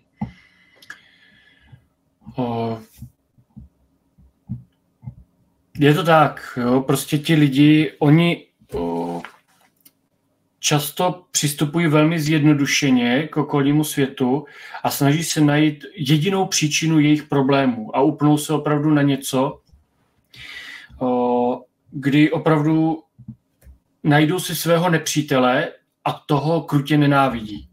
O... Je to tak, jo, prostě ti lidi, oni o... často přistupují velmi zjednodušeně k okolnímu světu a snaží se najít jedinou příčinu jejich problémů a upnou se opravdu na něco, kdy opravdu najdou si svého nepřítele a toho krutě nenávidí.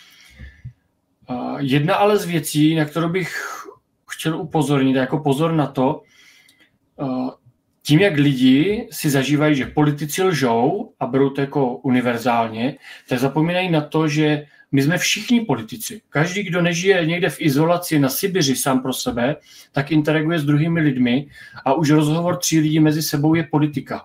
Jedna ale z věcí, na kterou bych chtěl upozornit, jako pozor na to, tím, jak lidi si zažívají, že politici lžou a berou to jako univerzálně, tak zapomínají na to, že my jsme všichni politici. Každý, kdo nežije někde v izolaci na Sibiři sám pro sebe, tak interaguje s druhými lidmi a už rozhovor tří lidí mezi sebou je politika.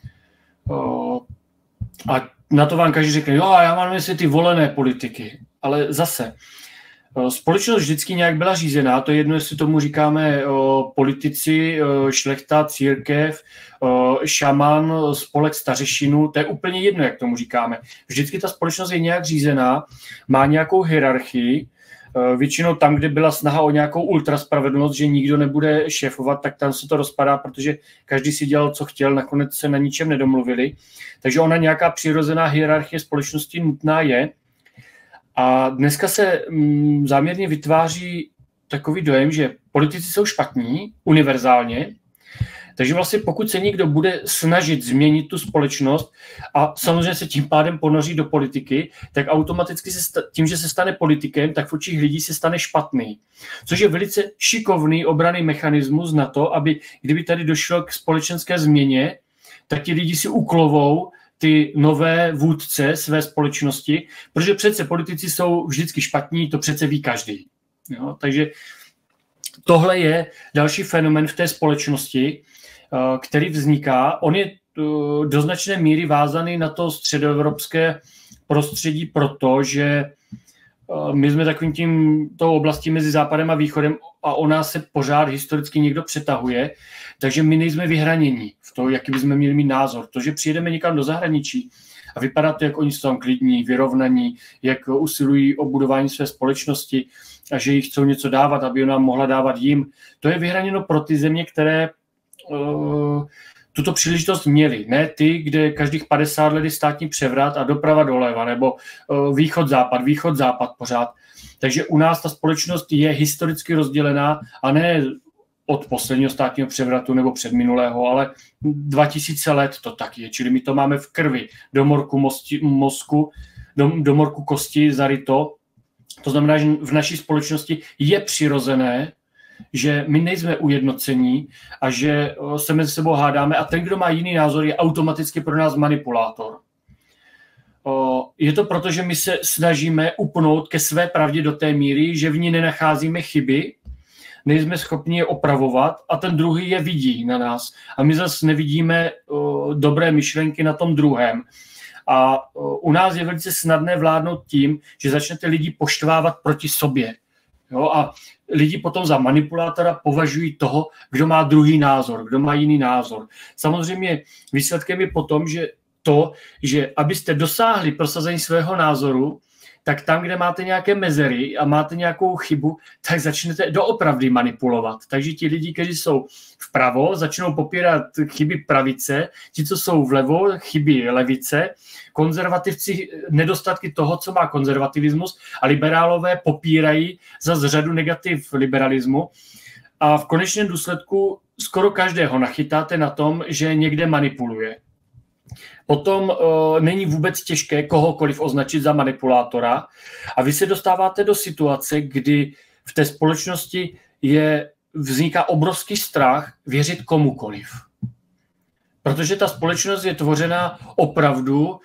A na to vám každý řekne, jo, já mám mysli ty volené politiky. Ale zase, společnost vždycky nějak byla řízená, to je jedno, jestli tomu říkáme o, politici, o, šlechta, církev, o, šaman, spolek stařešinu, to je úplně jedno, jak tomu říkáme. Vždycky ta společnost je nějak řízená, má nějakou hierarchii, o, většinou tam, kde byla snaha o nějakou ultraspravedlnost, že nikdo nebude šéfovat, tak tam se to rozpadá, protože každý si dělal, co chtěl, nakonec se na ničem nedomluvili. Takže ona nějaká přirozená hierarchie společnosti nutná je. A dneska se mm, záměrně vytváří takový dojem, že politici jsou špatní, univerzálně, takže vlastně pokud se někdo bude snažit změnit tu společnost a samozřejmě se tím pádem ponoří do politiky, tak automaticky se tím, že se stane politikem, tak v očích lidí se stane špatný. Což je velice šikovný obranný mechanismus na to, aby kdyby tady došlo k společenské změně, tak ti lidi si uklovou ty nové vůdce své společnosti, protože přece politici jsou vždycky špatní, to přece ví každý. Jo? Takže tohle je další fenomén v té společnosti, který vzniká. On je do značné míry vázaný na to středoevropské prostředí, protože my jsme takovým tím tou oblastí mezi západem a východem a ona se pořád historicky někdo přetahuje, takže my nejsme vyhranění v to, jaký bychom měli mít názor. To, že přijedeme někam do zahraničí a vypadá to, jak oni jsou tam klidní, vyrovnaní, jak usilují o budování své společnosti a že jich chcou něco dávat, aby ona mohla dávat jim, to je vyhraněno pro ty země, které uh, tuto příležitost měli. Ne ty, kde každých padesát let je státní převrat a doprava doleva, nebo uh, východ-západ, východ-západ pořád. Takže u nás ta společnost je historicky rozdělená a ne od posledního státního převratu nebo předminulého, ale dva tisíce let to tak je. Čili my to máme v krvi, do morku mosti, mozku, do, do morku kosti zaryto. To znamená, že v naší společnosti je přirozené, že my nejsme ujednocení a že se mezi sebou hádáme a ten, kdo má jiný názor, je automaticky pro nás manipulátor. Je to proto, že my se snažíme upnout ke své pravdě do té míry, že v ní nenacházíme chyby, nejsme schopni je opravovat a ten druhý je vidí na nás. A my zase nevidíme dobré myšlenky na tom druhém. A u nás je velice snadné vládnout tím, že začnete lidi poštvávat proti sobě. Jo? A lidi potom za manipulátora považují toho, kdo má druhý názor, kdo má jiný názor. Samozřejmě výsledkem je potom, že to, že abyste dosáhli prosazení svého názoru, tak tam, kde máte nějaké mezery a máte nějakou chybu, tak začnete doopravdy manipulovat. Takže ti lidi, kteří jsou vpravo, začnou popírat chyby pravice, ti, co jsou vlevo, chyby levice, konzervativci nedostatky toho, co má konzervativismus a liberálové popírají za řadu negativ liberalismu. A v konečném důsledku skoro každého nachytáte na tom, že někde manipuluje. Potom uh, není vůbec těžké kohokoliv označit za manipulátora a vy se dostáváte do situace, kdy v té společnosti je, vzniká obrovský strach věřit komukoliv. Protože ta společnost je tvořena opravdu uh,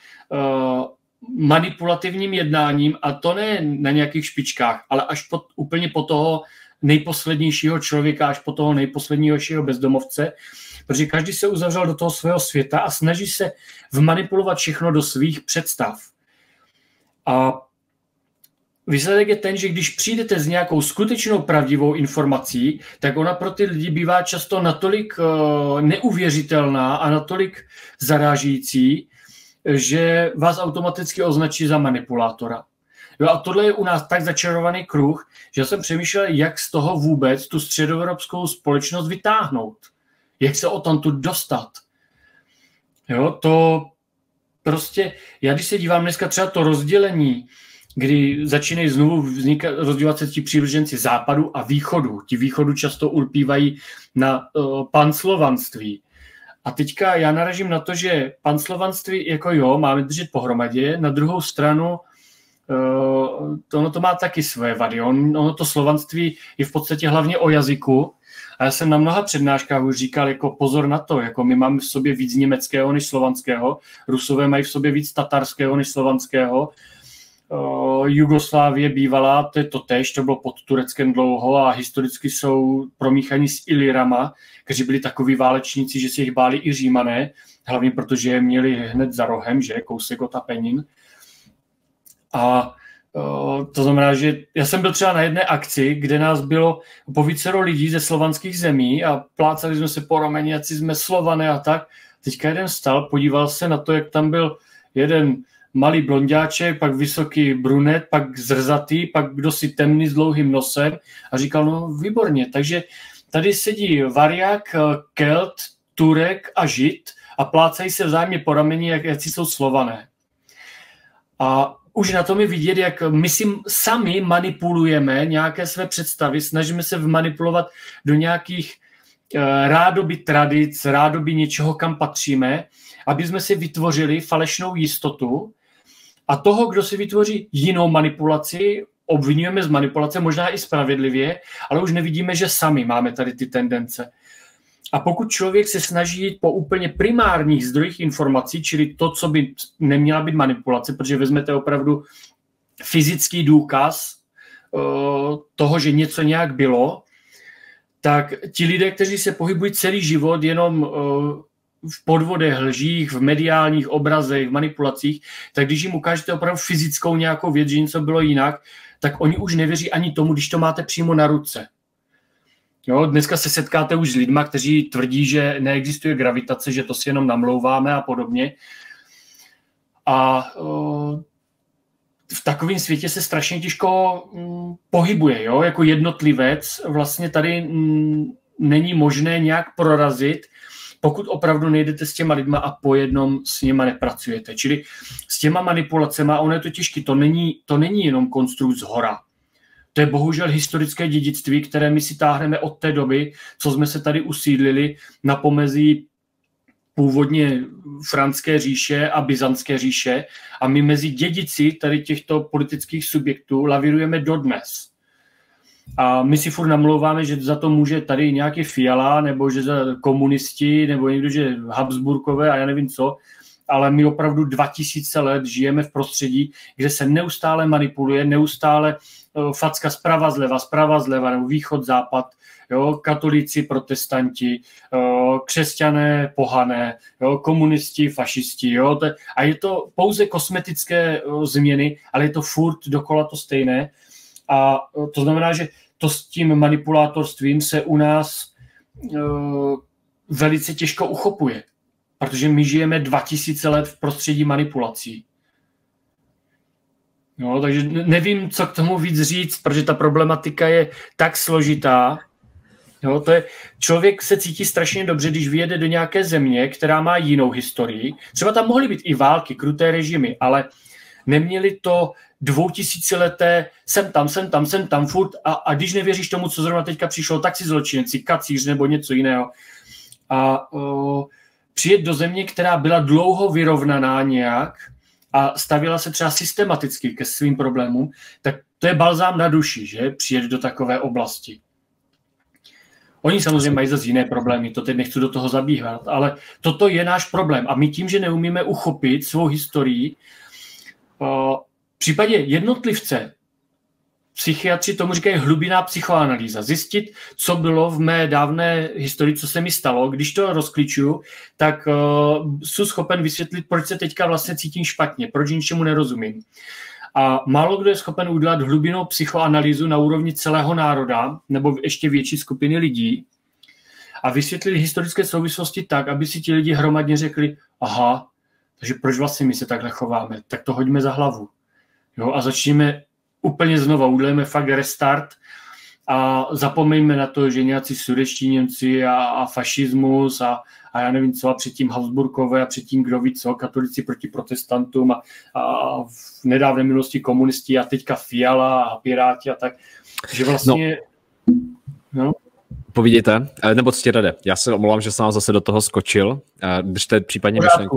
manipulativním jednáním a to ne na nějakých špičkách, ale až po, úplně po toho nejposlednějšího člověka až po toho nejposlednějšího bezdomovce, protože každý se uzavřel do toho svého světa a snaží se vmanipulovat všechno do svých představ. A výsledek je ten, že když přijdete s nějakou skutečnou pravdivou informací, tak ona pro ty lidi bývá často natolik uh, neuvěřitelná a natolik zarážící, že vás automaticky označí za manipulátora. Jo, a tohle je u nás tak začarovaný kruh, že jsem přemýšlel, jak z toho vůbec tu středoevropskou společnost vytáhnout. Jak se o tamtud dostat. Jo, to prostě, já když se dívám dneska třeba to rozdělení, kdy začínají znovu vznikat, rozdělovat se ti přívrženci západu a východu. Ti východu často ulpívají na uh, panslovanství. A teďka já naražím na to, že panslovanství, jako jo, máme držet pohromadě, na druhou stranu uh, to, ono to má taky své vady. On, ono to slovanství je v podstatě hlavně o jazyku. A já jsem na mnoha přednáškách už říkal, jako pozor na to, jako my máme v sobě víc německého než slovanského, Rusové mají v sobě víc tatarského než slovanského, uh, Jugoslávie bývalá, to je to též, to bylo pod Tureckem dlouho a historicky jsou promíchaní s Ilyrama, kteří byli takoví válečníci, že si jich báli i Římané, hlavně protože je měli hned za rohem, že, kousek od Apenin. A Uh, to znamená, že já jsem byl třeba na jedné akci, kde nás bylo po vícero lidí ze slovanských zemí a plácali jsme se po rameni, jak jsme Slované a tak. Teďka jeden stal, podíval se na to, jak tam byl jeden malý blonďáček, pak vysoký brunet, pak zrzatý, pak kdo si temný s dlouhým nosem a říkal, no výborně, takže tady sedí Variák, Kelt, Turek a Žid a plácají se vzájemně po rameni, jak, jak jsou Slované. A už na tom je vidět, jak my si sami manipulujeme nějaké své představy, snažíme se vmanipulovat do nějakých uh, rádoby tradic, rádoby něčeho, kam patříme, aby jsme si vytvořili falešnou jistotu a toho, kdo si vytvoří jinou manipulaci, obvinujeme z manipulace, možná i spravedlivě, ale už nevidíme, že sami máme tady ty tendence. A pokud člověk se snaží jít po úplně primárních zdrojích informací, čili to, co by neměla být manipulace, protože vezmete opravdu fyzický důkaz uh, toho, že něco nějak bylo, tak ti lidé, kteří se pohybují celý život jenom uh, v podvodech, lžích, v mediálních obrazech, v manipulacích, tak když jim ukážete opravdu fyzickou nějakou věc, že něco bylo jinak, tak oni už nevěří ani tomu, když to máte přímo na ruce. Jo, dneska se setkáte už s lidma, kteří tvrdí, že neexistuje gravitace, že to si jenom namlouváme a podobně. A uh, v takovém světě se strašně těžko um, pohybuje. Jo? Jako jednotlivec vlastně tady um, není možné nějak prorazit, pokud opravdu nejdete s těma lidma a po jednom s nima nepracujete. Čili s těma manipulacema, ono je to těžké, to není, to není jenom konstrukt zhora. To je bohužel historické dědictví, které my si táhneme od té doby, co jsme se tady usídlili na pomezí původně Franské říše a Byzantské říše a my mezi dědici tady těchto politických subjektů lavírujeme dodnes. A my si furt namlouváme, že za to může tady nějaký Fiala, nebo že za komunisti, nebo někdo, že Habsburkové a já nevím co, ale my opravdu dva tisíce let žijeme v prostředí, kde se neustále manipuluje, neustále facka zprava zleva, zprava zleva, nebo východ, západ, jo, katolíci, protestanti, jo, křesťané, pohané, jo, komunisti, fašisti. Jo, to, a je to pouze kosmetické jo, změny, ale je to furt dokola to stejné. A to znamená, že to s tím manipulátorstvím se u nás jo, velice těžko uchopuje, protože my žijeme dva tisíce let v prostředí manipulací. No, takže nevím, co k tomu víc říct, protože ta problematika je tak složitá. Jo, to je, člověk se cítí strašně dobře, když vyjede do nějaké země, která má jinou historii. Třeba tam mohly být i války, kruté režimy, ale neměli to dvoutisícileté sem tam, sem tam, sem tam furt a, a když nevěříš tomu, co zrovna teďka přišlo, tak si zločinci, kacíř nebo něco jiného. A o, přijet do země, která byla dlouho vyrovnaná nějak, a stavila se třeba systematicky ke svým problémům, tak to je balzám na duši, že přijet do takové oblasti. Oni samozřejmě mají zase jiné problémy, to teď nechci do toho zabíhat, ale toto je náš problém. A my tím, že neumíme uchopit svou historii, v případě jednotlivce psychiatři tomu říkají hlubinná psychoanalýza. Zjistit, co bylo v mé dávné historii, co se mi stalo. Když to rozklíčuju, tak uh, jsem schopen vysvětlit, proč se teďka vlastně cítím špatně, proč ničemu nerozumím. A málo kdo je schopen udělat hlubinnou psychoanalýzu na úrovni celého národa nebo ještě větší skupiny lidí a vysvětlit historické souvislosti tak, aby si ti lidi hromadně řekli, aha, takže proč vlastně my se takhle chováme, tak to hoďme za hlavu. Jo, a začněme úplně znova, udělejme fakt restart a zapomeňme na to, že nějací sudečtí Němci a, a fašismus a, a já nevím co, a předtím Habsburkové a předtím kdo ví co, katolici proti protestantům a, a v nedávné minulosti komunisti a teďka Fiala a Piráti a tak. Že vlastně... No. No. Povídejte, nebo Ctirade, já se omlouvám, že jsem zase do toho skočil, držte případně myšlenku.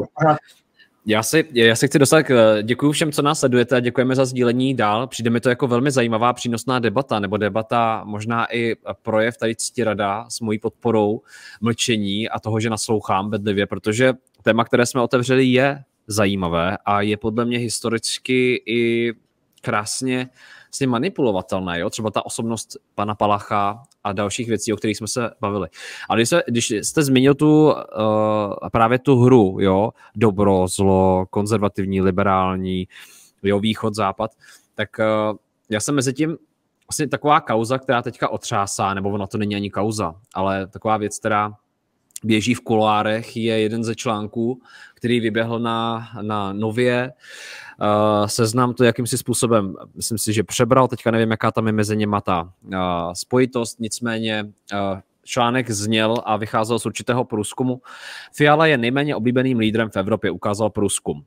Já si, já si chci dostat, děkuji všem, co nás sledujete a děkujeme za sdílení dál. Přijde mi to jako velmi zajímavá přínosná debata, nebo debata, možná i projev tady Ctirada s mojí podporou mlčení a toho, že naslouchám bedlivě, protože téma, které jsme otevřeli, je zajímavé a je podle mě historicky i krásně vlastně manipulovatelné, jo? Třeba ta osobnost pana Palacha a dalších věcí, o kterých jsme se bavili. Ale když, se, když jste zmínil tu, uh, právě tu hru, jo? Dobro, zlo, konzervativní, liberální, jo? Východ, západ, tak uh, já jsem mezi tím vlastně taková kauza, která teďka otřásá, nebo ona to není ani kauza, ale taková věc, která běží v kuloárech, je jeden ze článků, který vyběhl na, na Nově. Uh, Seznam to jakýmsi způsobem, myslím si, že přebral, teďka nevím, jaká tam je mezi něma ta uh, spojitost, nicméně uh, článek zněl a vycházel z určitého průzkumu. Fiala je nejméně oblíbeným lídrem v Evropě, ukázal průzkum.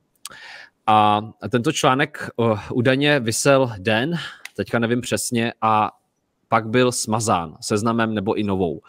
A tento článek uh, údajně visel den, teďka nevím přesně, a pak byl smazán Seznamem nebo i Novou.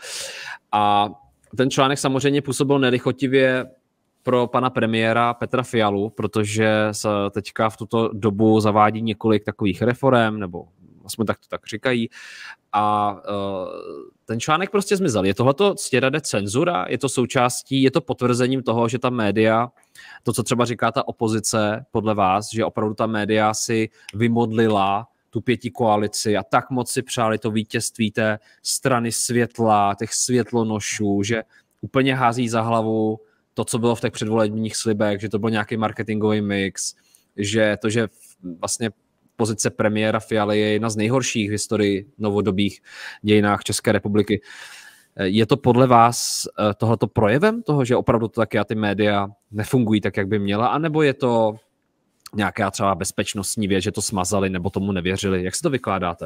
A ten článek samozřejmě působil nelichotivě pro pana premiéra Petra Fialu, protože se teďka v tuto dobu zavádí několik takových reforem, nebo aspoň tak to tak říkají. A uh, ten článek prostě zmizel. Je tohleto, Ctirade, cenzura? Je to součástí, je to potvrzením toho, že ta média, to, co třeba říká ta opozice podle vás, že opravdu ta média si vymodlila tu pěti koalici a tak moc si přáli to vítězství té strany světla, těch světlonošů, že úplně hází za hlavu to, co bylo v těch předvolebních slibech, že to byl nějaký marketingový mix, že to, že vlastně pozice premiéra Fialy je jedna z nejhorších v historii novodobých dějinách České republiky. Je to podle vás tohoto projevem toho, že opravdu to taky a ty média nefungují tak, jak by měla, anebo je to nějaká třeba bezpečnostní věc, že to smazali nebo tomu nevěřili? Jak si to vykládáte?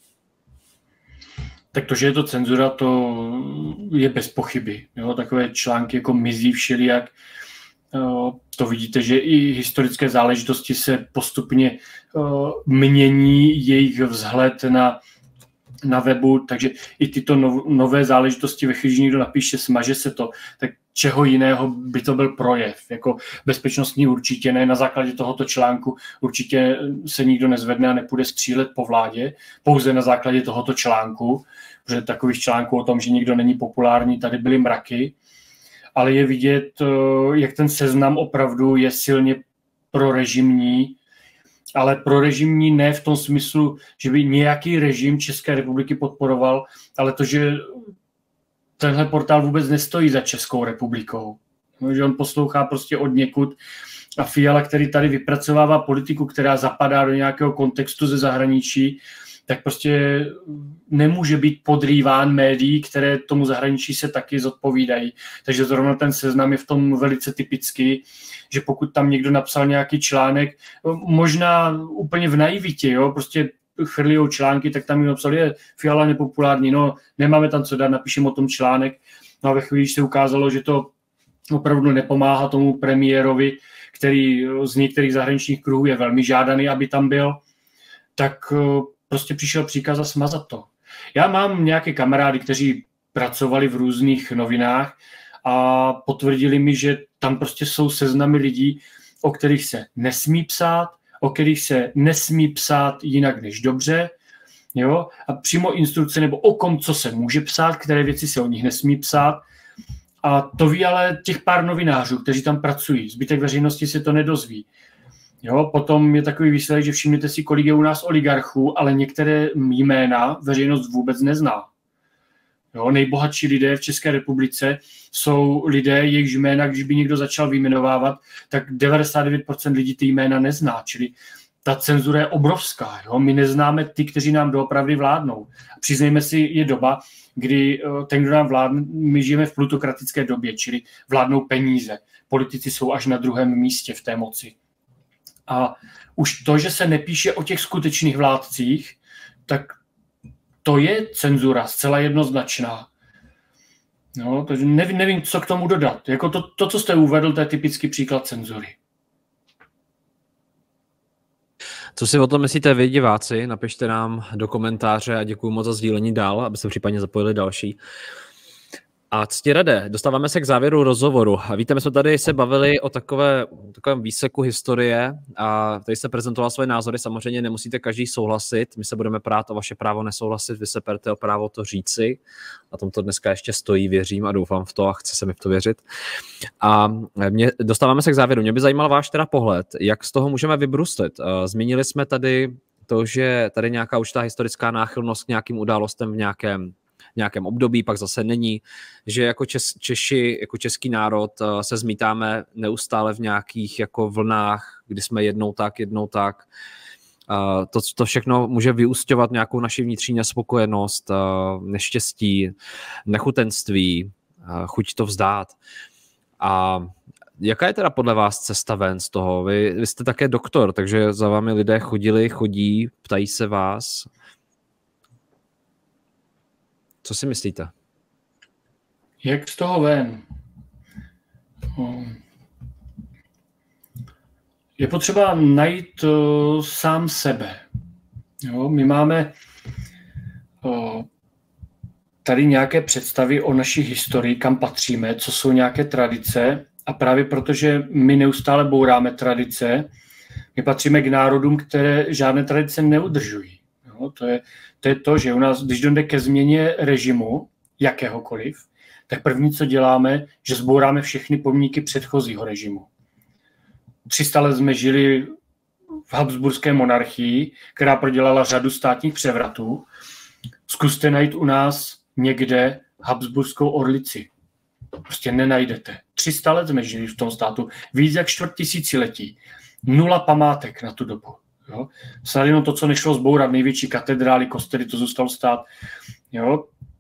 Tak to, že je to cenzura, to je bez pochyby. Jo? Takové články jako mizí všelijak. To vidíte, že i historické záležitosti se postupně mění jejich vzhled na, na webu, takže i tyto nové záležitosti, ve chvíli, že někdo napíše, smaže se to, tak čeho jiného by to byl projev. Jako bezpečnostní určitě ne, na základě tohoto článku určitě se nikdo nezvedne a nepůjde střílet po vládě, pouze na základě tohoto článku, protože takových článků o tom, že někdo není populární, tady byly mraky, ale je vidět, jak ten Seznam opravdu je silně prorežimní, ale prorežimní ne v tom smyslu, že by nějaký režim České republiky podporoval, ale to, že tenhle portál vůbec nestojí za Českou republikou. No, že on poslouchá prostě od někud a Fiala, který tady vypracovává politiku, která zapadá do nějakého kontextu ze zahraničí, tak prostě nemůže být podrýván médií, které tomu zahraničí se taky zodpovídají. Takže zrovna ten Seznam je v tom velice typický, že pokud tam někdo napsal nějaký článek, možná úplně v naivitě, jo, prostě chrlijou články, tak tam jim napsal, je Fiala nepopulární, no nemáme tam co dát, napíšeme o tom článek. No a ve chvíli, když se ukázalo, že to opravdu nepomáhá tomu premiérovi, který z některých zahraničních kruhů je velmi žádaný, aby tam byl, tak prostě přišel příkaz a smazat to. Já mám nějaké kamarády, kteří pracovali v různých novinách a potvrdili mi, že tam prostě jsou seznamy lidí, o kterých se nesmí psát, o kterých se nesmí psát jinak než dobře, jo? A přímo instrukce nebo o kom, co se může psát, které věci se o nich nesmí psát. A to ví ale těch pár novinářů, kteří tam pracují. Zbytek veřejnosti se to nedozví. Jo, potom je takový výsledek, že všimněte si, kolik je u nás oligarchů, ale některé jména veřejnost vůbec nezná. Jo, nejbohatší lidé v České republice jsou lidé, jejichž jména, když by někdo začal vyjmenovávat, tak devadesát devět procent lidí ty jména nezná, čili ta cenzura je obrovská. Jo? My neznáme ty, kteří nám doopravdy vládnou. Přiznejme si, je doba, kdy ten, kdo nám vládne, my žijeme v plutokratické době, čili vládnou peníze. Politici jsou až na druhém místě v té moci. A už to, že se nepíše o těch skutečných vládcích, tak to je cenzura zcela jednoznačná. No, takže nevím, nevím, co k tomu dodat. Jako to, to, co jste uvedl, to je typický příklad cenzury. Co si o tom myslíte vy, diváci? Napište nám do komentáře a děkuji moc za sdílení dál, aby se případně zapojili další. A Ctirade, dostáváme se k závěru rozhovoru. A víte, my jsme tady se bavili o takové, takovém výseku historie a tady se prezentoval své názory. Samozřejmě nemusíte každý souhlasit. My se budeme prát o vaše právo nesouhlasit, vy se perte o právo to říci. Na tom to dneska ještě stojí, věřím a doufám v to a chce se mi v to věřit. A mě, dostáváme se k závěru. Mě by zajímal váš teda pohled, jak z toho můžeme vybruslit. Zmínili jsme tady to, že tady nějaká určitá historická náchylnost k nějakým událostem v nějakém nějakém období, pak zase není, že jako Čes, Češi, jako český národ se zmítáme neustále v nějakých jako vlnách, kdy jsme jednou tak, jednou tak. To, to všechno může vyúsťovat nějakou naši vnitřní nespokojenost, neštěstí, nechutenství, chuť to vzdát. A jaká je teda podle vás cesta ven z toho? Vy, vy jste také doktor, takže za vámi lidé chodili, chodí, ptají se vás. Co si myslíte? Jak z toho ven? Je potřeba najít uh, sám sebe. Jo, my máme uh, tady nějaké představy o naší historii, kam patříme, co jsou nějaké tradice a právě protože my neustále bouráme tradice, my patříme k národům, které žádné tradice neudržují. Jo, to je To je to, že u nás, když dojde ke změně režimu, jakéhokoliv, tak první, co děláme, že zbouráme všechny pomníky předchozího režimu. tři sta let jsme žili v habsburské monarchii, která prodělala řadu státních převratů. Zkuste najít u nás někde habsburskou orlici. Prostě nenajdete. tři sta let jsme žili v tom státu, víc jak čtvrt tisíciletí. Nula památek na tu dobu. Jo? Snad jenom to, co nešlo zbourat, největší katedrály, kostely, to zůstalo stát. Jo?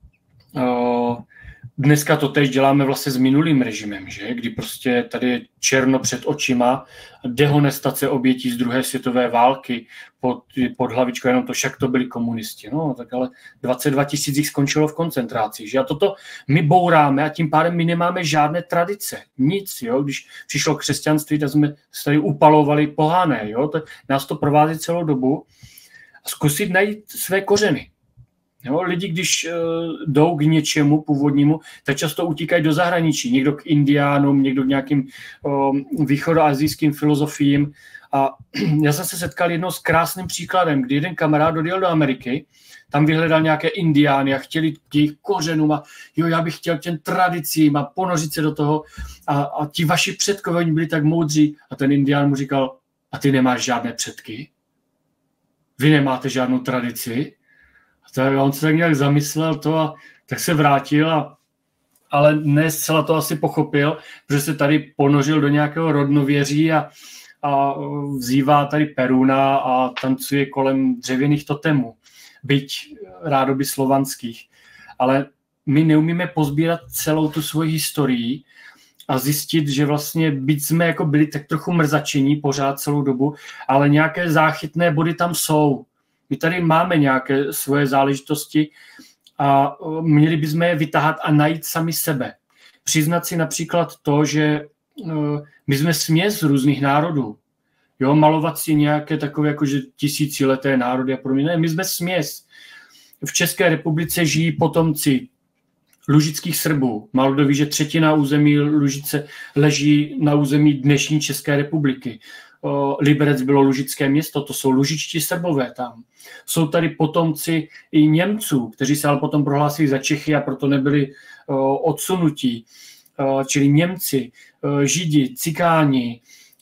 O, dneska to tež děláme vlastně s minulým režimem, že? Kdy prostě tady je černo před očima, dehonestace obětí z druhé světové války pod, pod hlavičkou, jenom to však to byli komunisti. No, tak ale dvacet dva tisíc jich skončilo v koncentraci. Že? A toto my bouráme a tím pádem my nemáme žádné tradice. Nic. Jo? Když přišlo křesťanství, tak jsme se tady upalovali pohané. Jo? To, nás to provází celou dobu. A zkusit najít své kořeny. Jo, lidi, když uh, jdou k něčemu původnímu, tak často utíkají do zahraničí. Někdo k indiánům, někdo k nějakým uh, východoasijským filozofiím. A já jsem se setkal jednou s krásným příkladem, kdy jeden kamarád odjel do Ameriky, tam vyhledal nějaké indiány a chtěli k jejich kořenům a jo, já bych chtěl těm tradicím a ponořit se do toho. A, a ti vaši předkové, oni byli tak moudří. A ten indián mu říkal, a ty nemáš žádné předky? Vy nemáte žádnou tradici? Tak on se tak nějak zamyslel to a tak se vrátil, a, ale ne zcela to asi pochopil, protože se tady ponořil do nějakého rodnověří a, a vzývá tady Peruna a tancuje kolem dřevěných totemů, byť rádoby slovanských. Ale my neumíme pozbírat celou tu svoji historii a zjistit, že vlastně byť jsme jako byli tak trochu mrzačení pořád celou dobu, ale nějaké záchytné body tam jsou. My tady máme nějaké svoje záležitosti a měli bychom je vytáhat a najít sami sebe. Přiznat si například to, že my jsme směs různých národů. Jo, malovat si nějaké takové jakože tisícileté národy a podobně. Ne, my jsme směs. V České republice žijí potomci lužických Srbů. Málo kdo ví, že třetina území Lužice leží na území dnešní České republiky. Liberec bylo lužické město, to jsou lužičtí Srbové tam. Jsou tady potomci i Němců, kteří se ale potom prohlásili za Čechy a proto nebyli odsunutí. Čili Němci, Židi, Cikáni,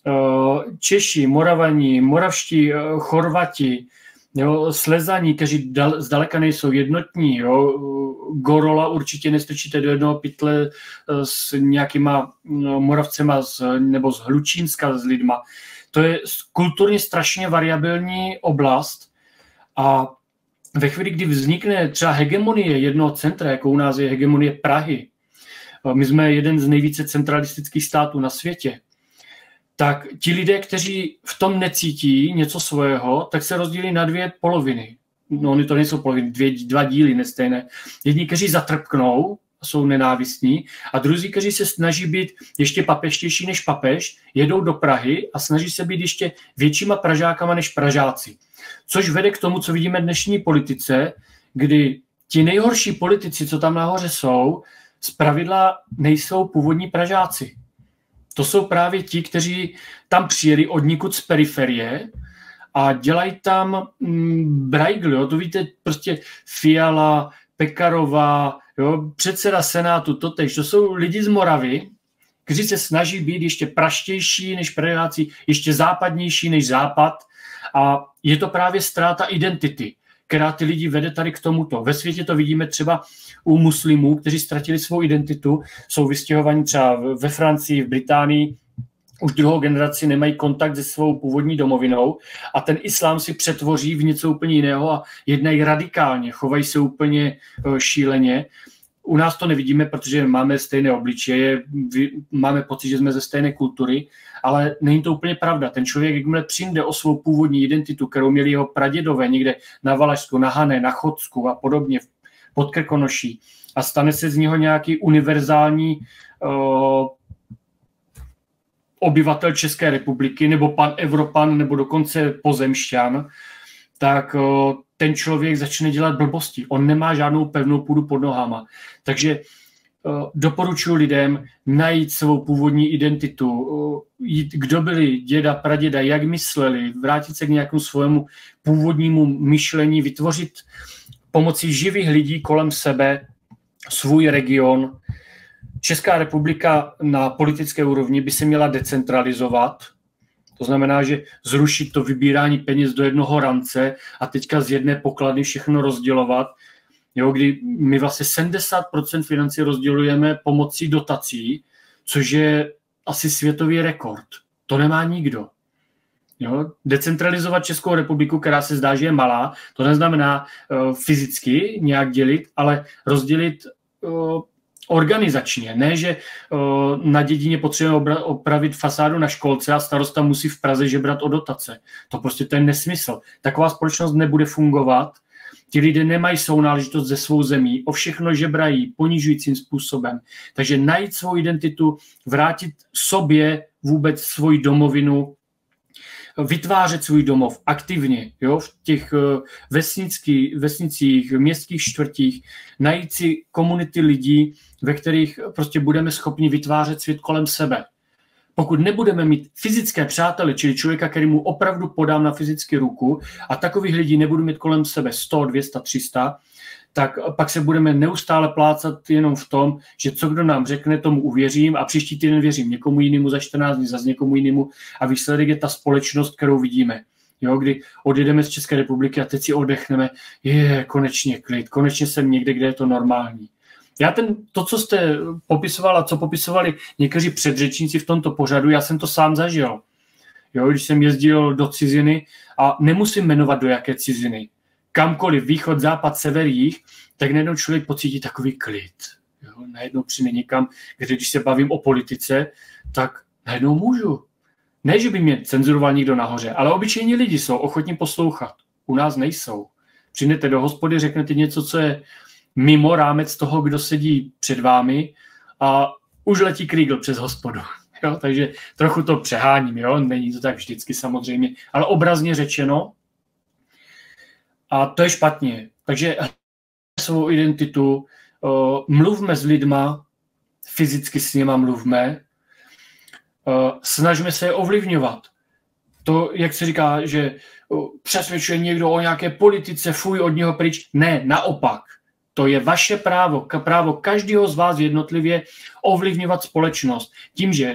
Češi, Moravani, moravští, Chorvati, jo, Slezaní, kteří dal, zdaleka nejsou jednotní. Jo. Gorola určitě nestrčíte do jednoho pytle s nějakýma Moravcema z, nebo z Hlučínska s lidma. To je kulturně strašně variabilní oblast a ve chvíli, kdy vznikne třeba hegemonie jednoho centra, jako u nás je hegemonie Prahy, my jsme jeden z nejvíce centralistických států na světě, tak ti lidé, kteří v tom necítí něco svého, tak se rozdělí na dvě poloviny. No, oni to nejsou poloviny, dvě, dva díly nestejné. Jedni, kteří zatrpknou, jsou nenávistní, a druzí, kteří se snaží být ještě papeštější než papež, jedou do Prahy a snaží se být ještě většíma Pražákama než Pražáci. Což vede k tomu, co vidíme v dnešní politice, kdy ti nejhorší politici, co tam nahoře jsou, zpravidla nejsou původní Pražáci. To jsou právě ti, kteří tam přijeli odnikud z periferie a dělají tam mm, brajgl, jo? To víte, prostě Fiala, Pekarová, jo? Předseda Senátu, totež. To jsou lidi z Moravy, kteří se snaží být ještě praštější než Pražáci, ještě západnější než západ a je to právě ztráta identity, která ty lidi vede tady k tomuto. Ve světě to vidíme třeba u muslimů, kteří ztratili svou identitu, jsou vystěhovaní třeba ve Francii, v Británii, už druhou generaci nemají kontakt se svou původní domovinou a ten islám si přetvoří v něco úplně jiného a jednají radikálně, chovají se úplně šíleně. U nás to nevidíme, protože máme stejné obličeje, máme pocit, že jsme ze stejné kultury, ale není to úplně pravda. Ten člověk, jakmile přijde o svou původní identitu, kterou měli jeho pradědové někde na Valašsku, na Hané, na Chodsku a podobně, pod Krkonoší, a stane se z něho nějaký univerzální uh, obyvatel České republiky, nebo pan Evropan, nebo dokonce pozemšťan, tak uh, ten člověk začne dělat blbosti. On nemá žádnou pevnou půdu pod nohama. Takže uh, doporučuji lidem najít svou původní identitu, uh, jít, kdo byli děda, praděda, jak mysleli, vrátit se k nějakému svému původnímu myšlení, vytvořit pomocí živých lidí kolem sebe svůj region. Česká republika na politické úrovni by se měla decentralizovat. To znamená, že zrušit to vybírání peněz do jednoho rance a teďka z jedné pokladny všechno rozdělovat. Jo, kdy my vlastně sedmdesát procent financí rozdělujeme pomocí dotací, což je asi světový rekord. To nemá nikdo. Jo, decentralizovat Českou republiku, která se zdá, že je malá, to neznamená uh, fyzicky nějak dělit, ale rozdělit uh, organizačně. Ne, že uh, na dědině potřebujeme opravit fasádu na školce a starosta musí v Praze žebrat o dotace. To prostě to je nesmysl. Taková společnost nebude fungovat. Ti lidé nemají sounáležitost ze svou zemí, o všechno žebrají ponižujícím způsobem. Takže najít svou identitu, vrátit sobě vůbec svoji domovinu, vytvářet svůj domov aktivně, jo, v těch vesnických, vesnicích, městských čtvrtích, najít si komunity lidí, ve kterých prostě budeme schopni vytvářet svět kolem sebe. Pokud nebudeme mít fyzické přátele, čili člověka, který mu opravdu podám na fyzicky ruku, a takových lidí nebudu mít kolem sebe sto, dvě stě, tři sta, tak pak se budeme neustále plácat jenom v tom, že co kdo nám řekne, tomu uvěřím a příští týden věřím někomu jinému, za čtrnáct dní zase někomu jinému a výsledek je ta společnost, kterou vidíme. Jo, kdy odjedeme z České republiky a teď si oddechneme, je, konečně klid, konečně jsem někde, kde je to normální. Já ten, to, co jste popisoval a co popisovali někteří předřečníci v tomto pořadu, já jsem to sám zažil. Jo, když jsem jezdil do ciziny a nemusím jmenovat do jaké ciziny, kamkoliv, východ, západ, sever, jih, tak najednou člověk pocítí takový klid. Jo, najednou přijde někam, kde když se bavím o politice, tak najednou můžu. Ne, že by mě cenzuroval někdo nahoře, ale obyčejní lidi jsou ochotní poslouchat. U nás nejsou. Přijdete do hospody, řeknete něco, co je mimo rámec toho, kdo sedí před vámi a už letí Kriegel přes hospodu. Jo, takže trochu to přeháním, jo? Není to tak vždycky samozřejmě, ale obrazně řečeno. A to je špatně. Takže svou identitu, uh, mluvme s lidma, fyzicky s nima mluvme, uh, snažme se je ovlivňovat. To, jak se říká, že uh, přesvědčuje někdo o nějaké politice, fuj od něho pryč. Ne, naopak. To je vaše právo, právo každého z vás jednotlivě ovlivňovat společnost. Tím, že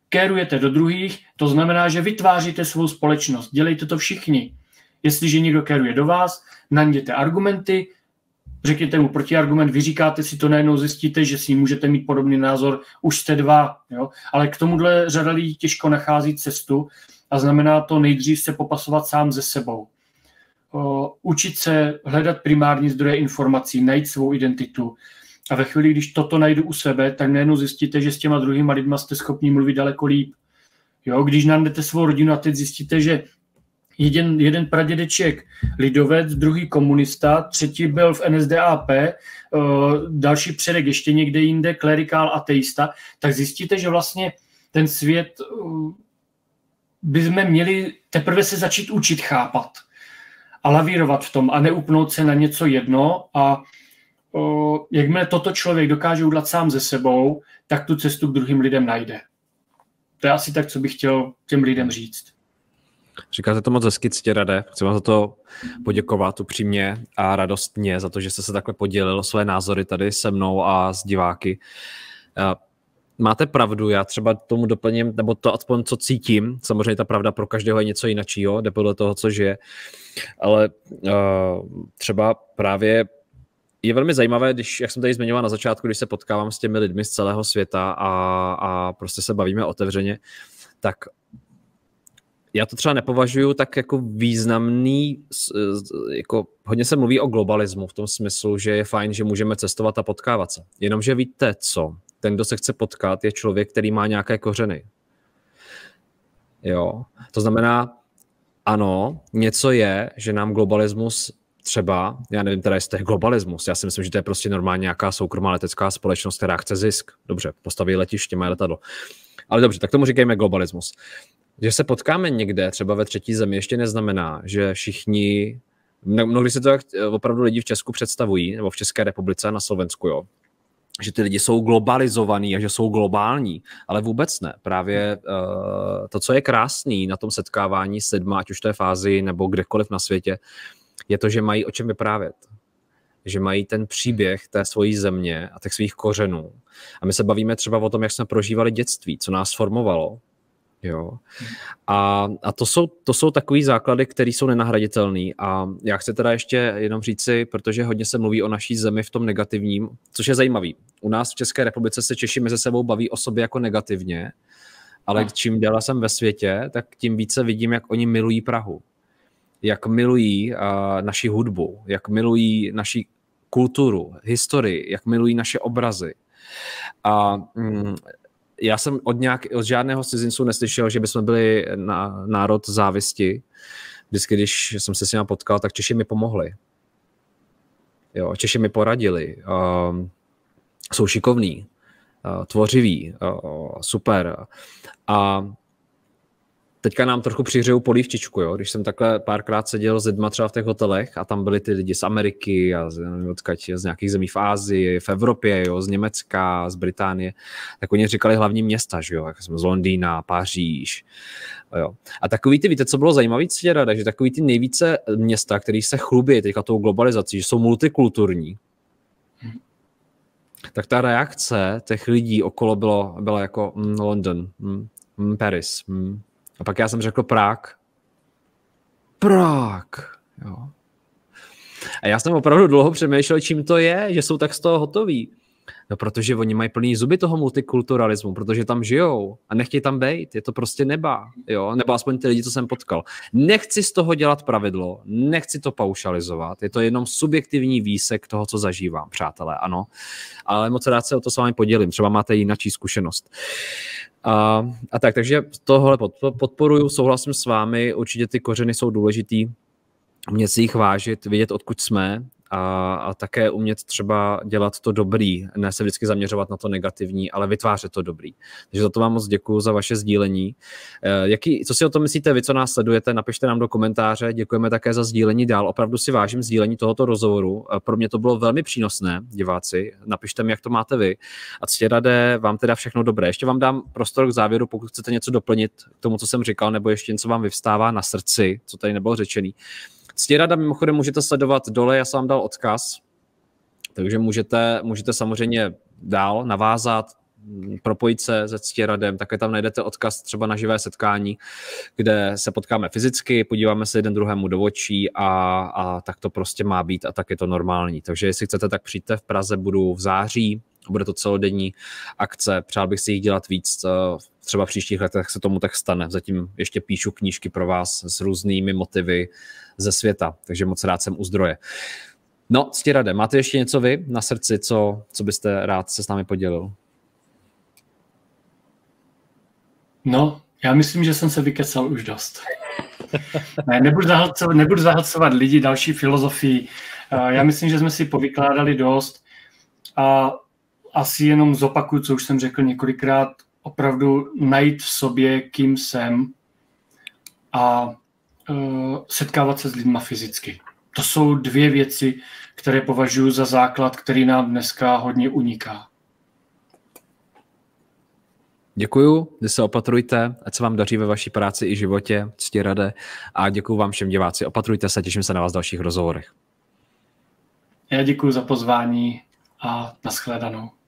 kérujete do druhých, to znamená, že vytváříte svou společnost. Dělejte to všichni. Jestliže někdo kéruje do vás, najděte argumenty, řekněte mu protiargument, vyříkáte si to, najednou zjistíte, že si můžete mít podobný názor, už jste dva. Jo? Ale k tomuhle řada lidí těžko nachází cestu a znamená to nejdřív se popasovat sám se sebou. O, učit se hledat primární zdroje informací, najít svou identitu. A ve chvíli, když toto najdu u sebe, tak najednou zjistíte, že s těma druhýma lidma jste schopni mluvit daleko líp. Jo? Když najdete svou rodinu a teď zjistíte, že Jeden, jeden pradědeček lidovec, druhý komunista, třetí byl v N S D A P, další předek ještě někde jinde, klerikál ateista, tak zjistíte, že vlastně ten svět bychom měli teprve se začít učit chápat a lavírovat v tom a neupnout se na něco jedno a jakmile toto člověk dokáže udělat sám ze sebou, tak tu cestu k druhým lidem najde. To je asi tak, co bych chtěl těm lidem říct. Říkáte to moc hezky, Ctirade. Chci vám za to poděkovat upřímně a radostně za to, že jste se takhle podělil o své názory tady se mnou a s diváky. Máte pravdu, já třeba tomu doplním, nebo to aspoň co cítím, samozřejmě ta pravda pro každého je něco jiného, jde podle toho, co žije, ale uh, třeba právě je velmi zajímavé, když, jak jsem tady zmiňoval na začátku, když se potkávám s těmi lidmi z celého světa a, a prostě se bavíme otevřeně, tak já to třeba nepovažuji tak jako významný, jako hodně se mluví o globalismu v tom smyslu, že je fajn, že můžeme cestovat a potkávat se. Jenomže víte co? Ten, kdo se chce potkat, je člověk, který má nějaké kořeny. Jo? To znamená, ano, něco je, že nám globalismus třeba, já nevím teda, jestli to je globalismus, já si myslím, že to je prostě normálně nějaká soukromá letecká společnost, která chce zisk. Dobře, postaví letiště, má letadlo. Ale dobře, tak tomu říkejme globalismus. Že se potkáme někde, třeba ve třetí zemi, ještě neznamená, že všichni, mnohdy se to opravdu lidi v Česku představují, nebo v České republice a na Slovensku, jo, že ty lidi jsou globalizovaní a že jsou globální, ale vůbec ne. Právě uh, to, co je krásný na tom setkávání s lidma, ať už to je v Ázii nebo kdekoliv na světě, je to, že mají o čem vyprávět. Že mají ten příběh té svojí země a těch svých kořenů. A my se bavíme třeba o tom, jak jsme prožívali dětství, co nás formovalo. Jo. A, a to jsou, to jsou takový základy, které jsou nenahraditelné. A já chci teda ještě jenom říci, protože hodně se mluví o naší zemi v tom negativním, což je zajímavý. U nás v České republice se Češi mezi sebou baví o sobě jako negativně, ale čím déle jsem ve světě, tak tím více vidím, jak oni milují Prahu. Jak milují uh, naši hudbu, jak milují naši kulturu, historii, jak milují naše obrazy. A mm, já jsem od, nějak, od žádného cizinců neslyšel, že bychom byli na, národ závisti. Vždycky, když jsem se s nimi potkal, tak Češi mi pomohli. Jo, Češi mi poradili. Uh, jsou šikovní, uh, tvořiví, uh, super. A teďka nám trochu přihřejou polívčičku, jo? Když jsem takhle párkrát seděl s lidma třeba v těch hotelech a tam byli ty lidi z Ameriky a z, odkaď, z nějakých zemí v Ázii, v Evropě, jo? Z Německa, z Británie, tak oni říkali hlavní města, že jo? Jak jsme z Londýna, Paříž. Jo? A takový ty, víte, co bylo zajímavé, Ctirade, že takový ty nejvíce města, který se chlubí teďka tou globalizací, že jsou multikulturní, tak ta reakce těch lidí okolo bylo, byla jako mm, London, mm, mm, Paris, mm. A pak já jsem řekl Prák. Prák. Jo. A já jsem opravdu dlouho přemýšlel, čím to je, že jsou tak z toho hotoví. No, protože oni mají plný zuby toho multikulturalismu, protože tam žijou a nechtějí tam bejt. Je to prostě neba. Jo? Nebo aspoň ty lidi, co jsem potkal. Nechci z toho dělat pravidlo, nechci to paušalizovat. Je to jenom subjektivní výsek toho, co zažívám, přátelé, ano. Ale moc rád se o to s vámi podělím. Třeba máte jináčí zkušenost. A, a tak, takže tohle podporuju, souhlasím s vámi, určitě ty kořeny jsou důležitý, umět si jich vážit, vědět, odkud jsme a, a také umět třeba dělat to dobrý, ne se vždycky zaměřovat na to negativní, ale vytvářet to dobrý. Takže za to vám moc děkuju za vaše sdílení. Jaký, co si o tom myslíte vy, co nás sledujete, napište nám do komentáře, děkujeme také za sdílení dál, opravdu si vážím sdílení tohoto rozhovoru, pro mě to bylo velmi přínosné, diváci, napište mi, jak to máte vy a Ctirade, vám teda všechno dobré. Ještě vám dám prostor k závěru, pokud chcete něco doplnit k tomu, co jsem říkal, nebo ještě něco vám vyvstává na srdci, co tady nebylo řečený. Ctirada mimochodem můžete sledovat dole, já jsem vám dal odkaz, takže můžete, můžete samozřejmě dál navázat, propojit se se Ctiradem, také tam najdete odkaz třeba na živé setkání, kde se potkáme fyzicky, podíváme se jeden druhému do očí a, a tak to prostě má být a tak je to normální. Takže jestli chcete, tak přijďte v Praze, budu v září, bude to celodenní akce, přál bych si jich dělat víc, třeba v příštích letech se tomu tak stane. Zatím ještě píšu knížky pro vás s různými motivy ze světa, takže moc rád jsem u zdroje. No, Ctirade, máte ještě něco vy na srdci, co, co byste rád se s námi podělil? No, já myslím, že jsem se vykecal už dost. Ne, nebudu zahlcovat, nebudu zahlcovat lidi další filozofii. Já myslím, že jsme si povykládali dost a asi jenom zopakuju, co už jsem řekl několikrát, opravdu najít v sobě, kým jsem a uh, setkávat se s lidma fyzicky. To jsou dvě věci, které považuji za základ, který nám dneska hodně uniká. Děkuju, vy se opatrujte, ať se vám daří ve vaší práci i životě, Ctirade, a děkuju vám všem diváci. Opatrujte se, těším se na vás v dalších rozhovorech. Já děkuju za pozvání a nashledanou.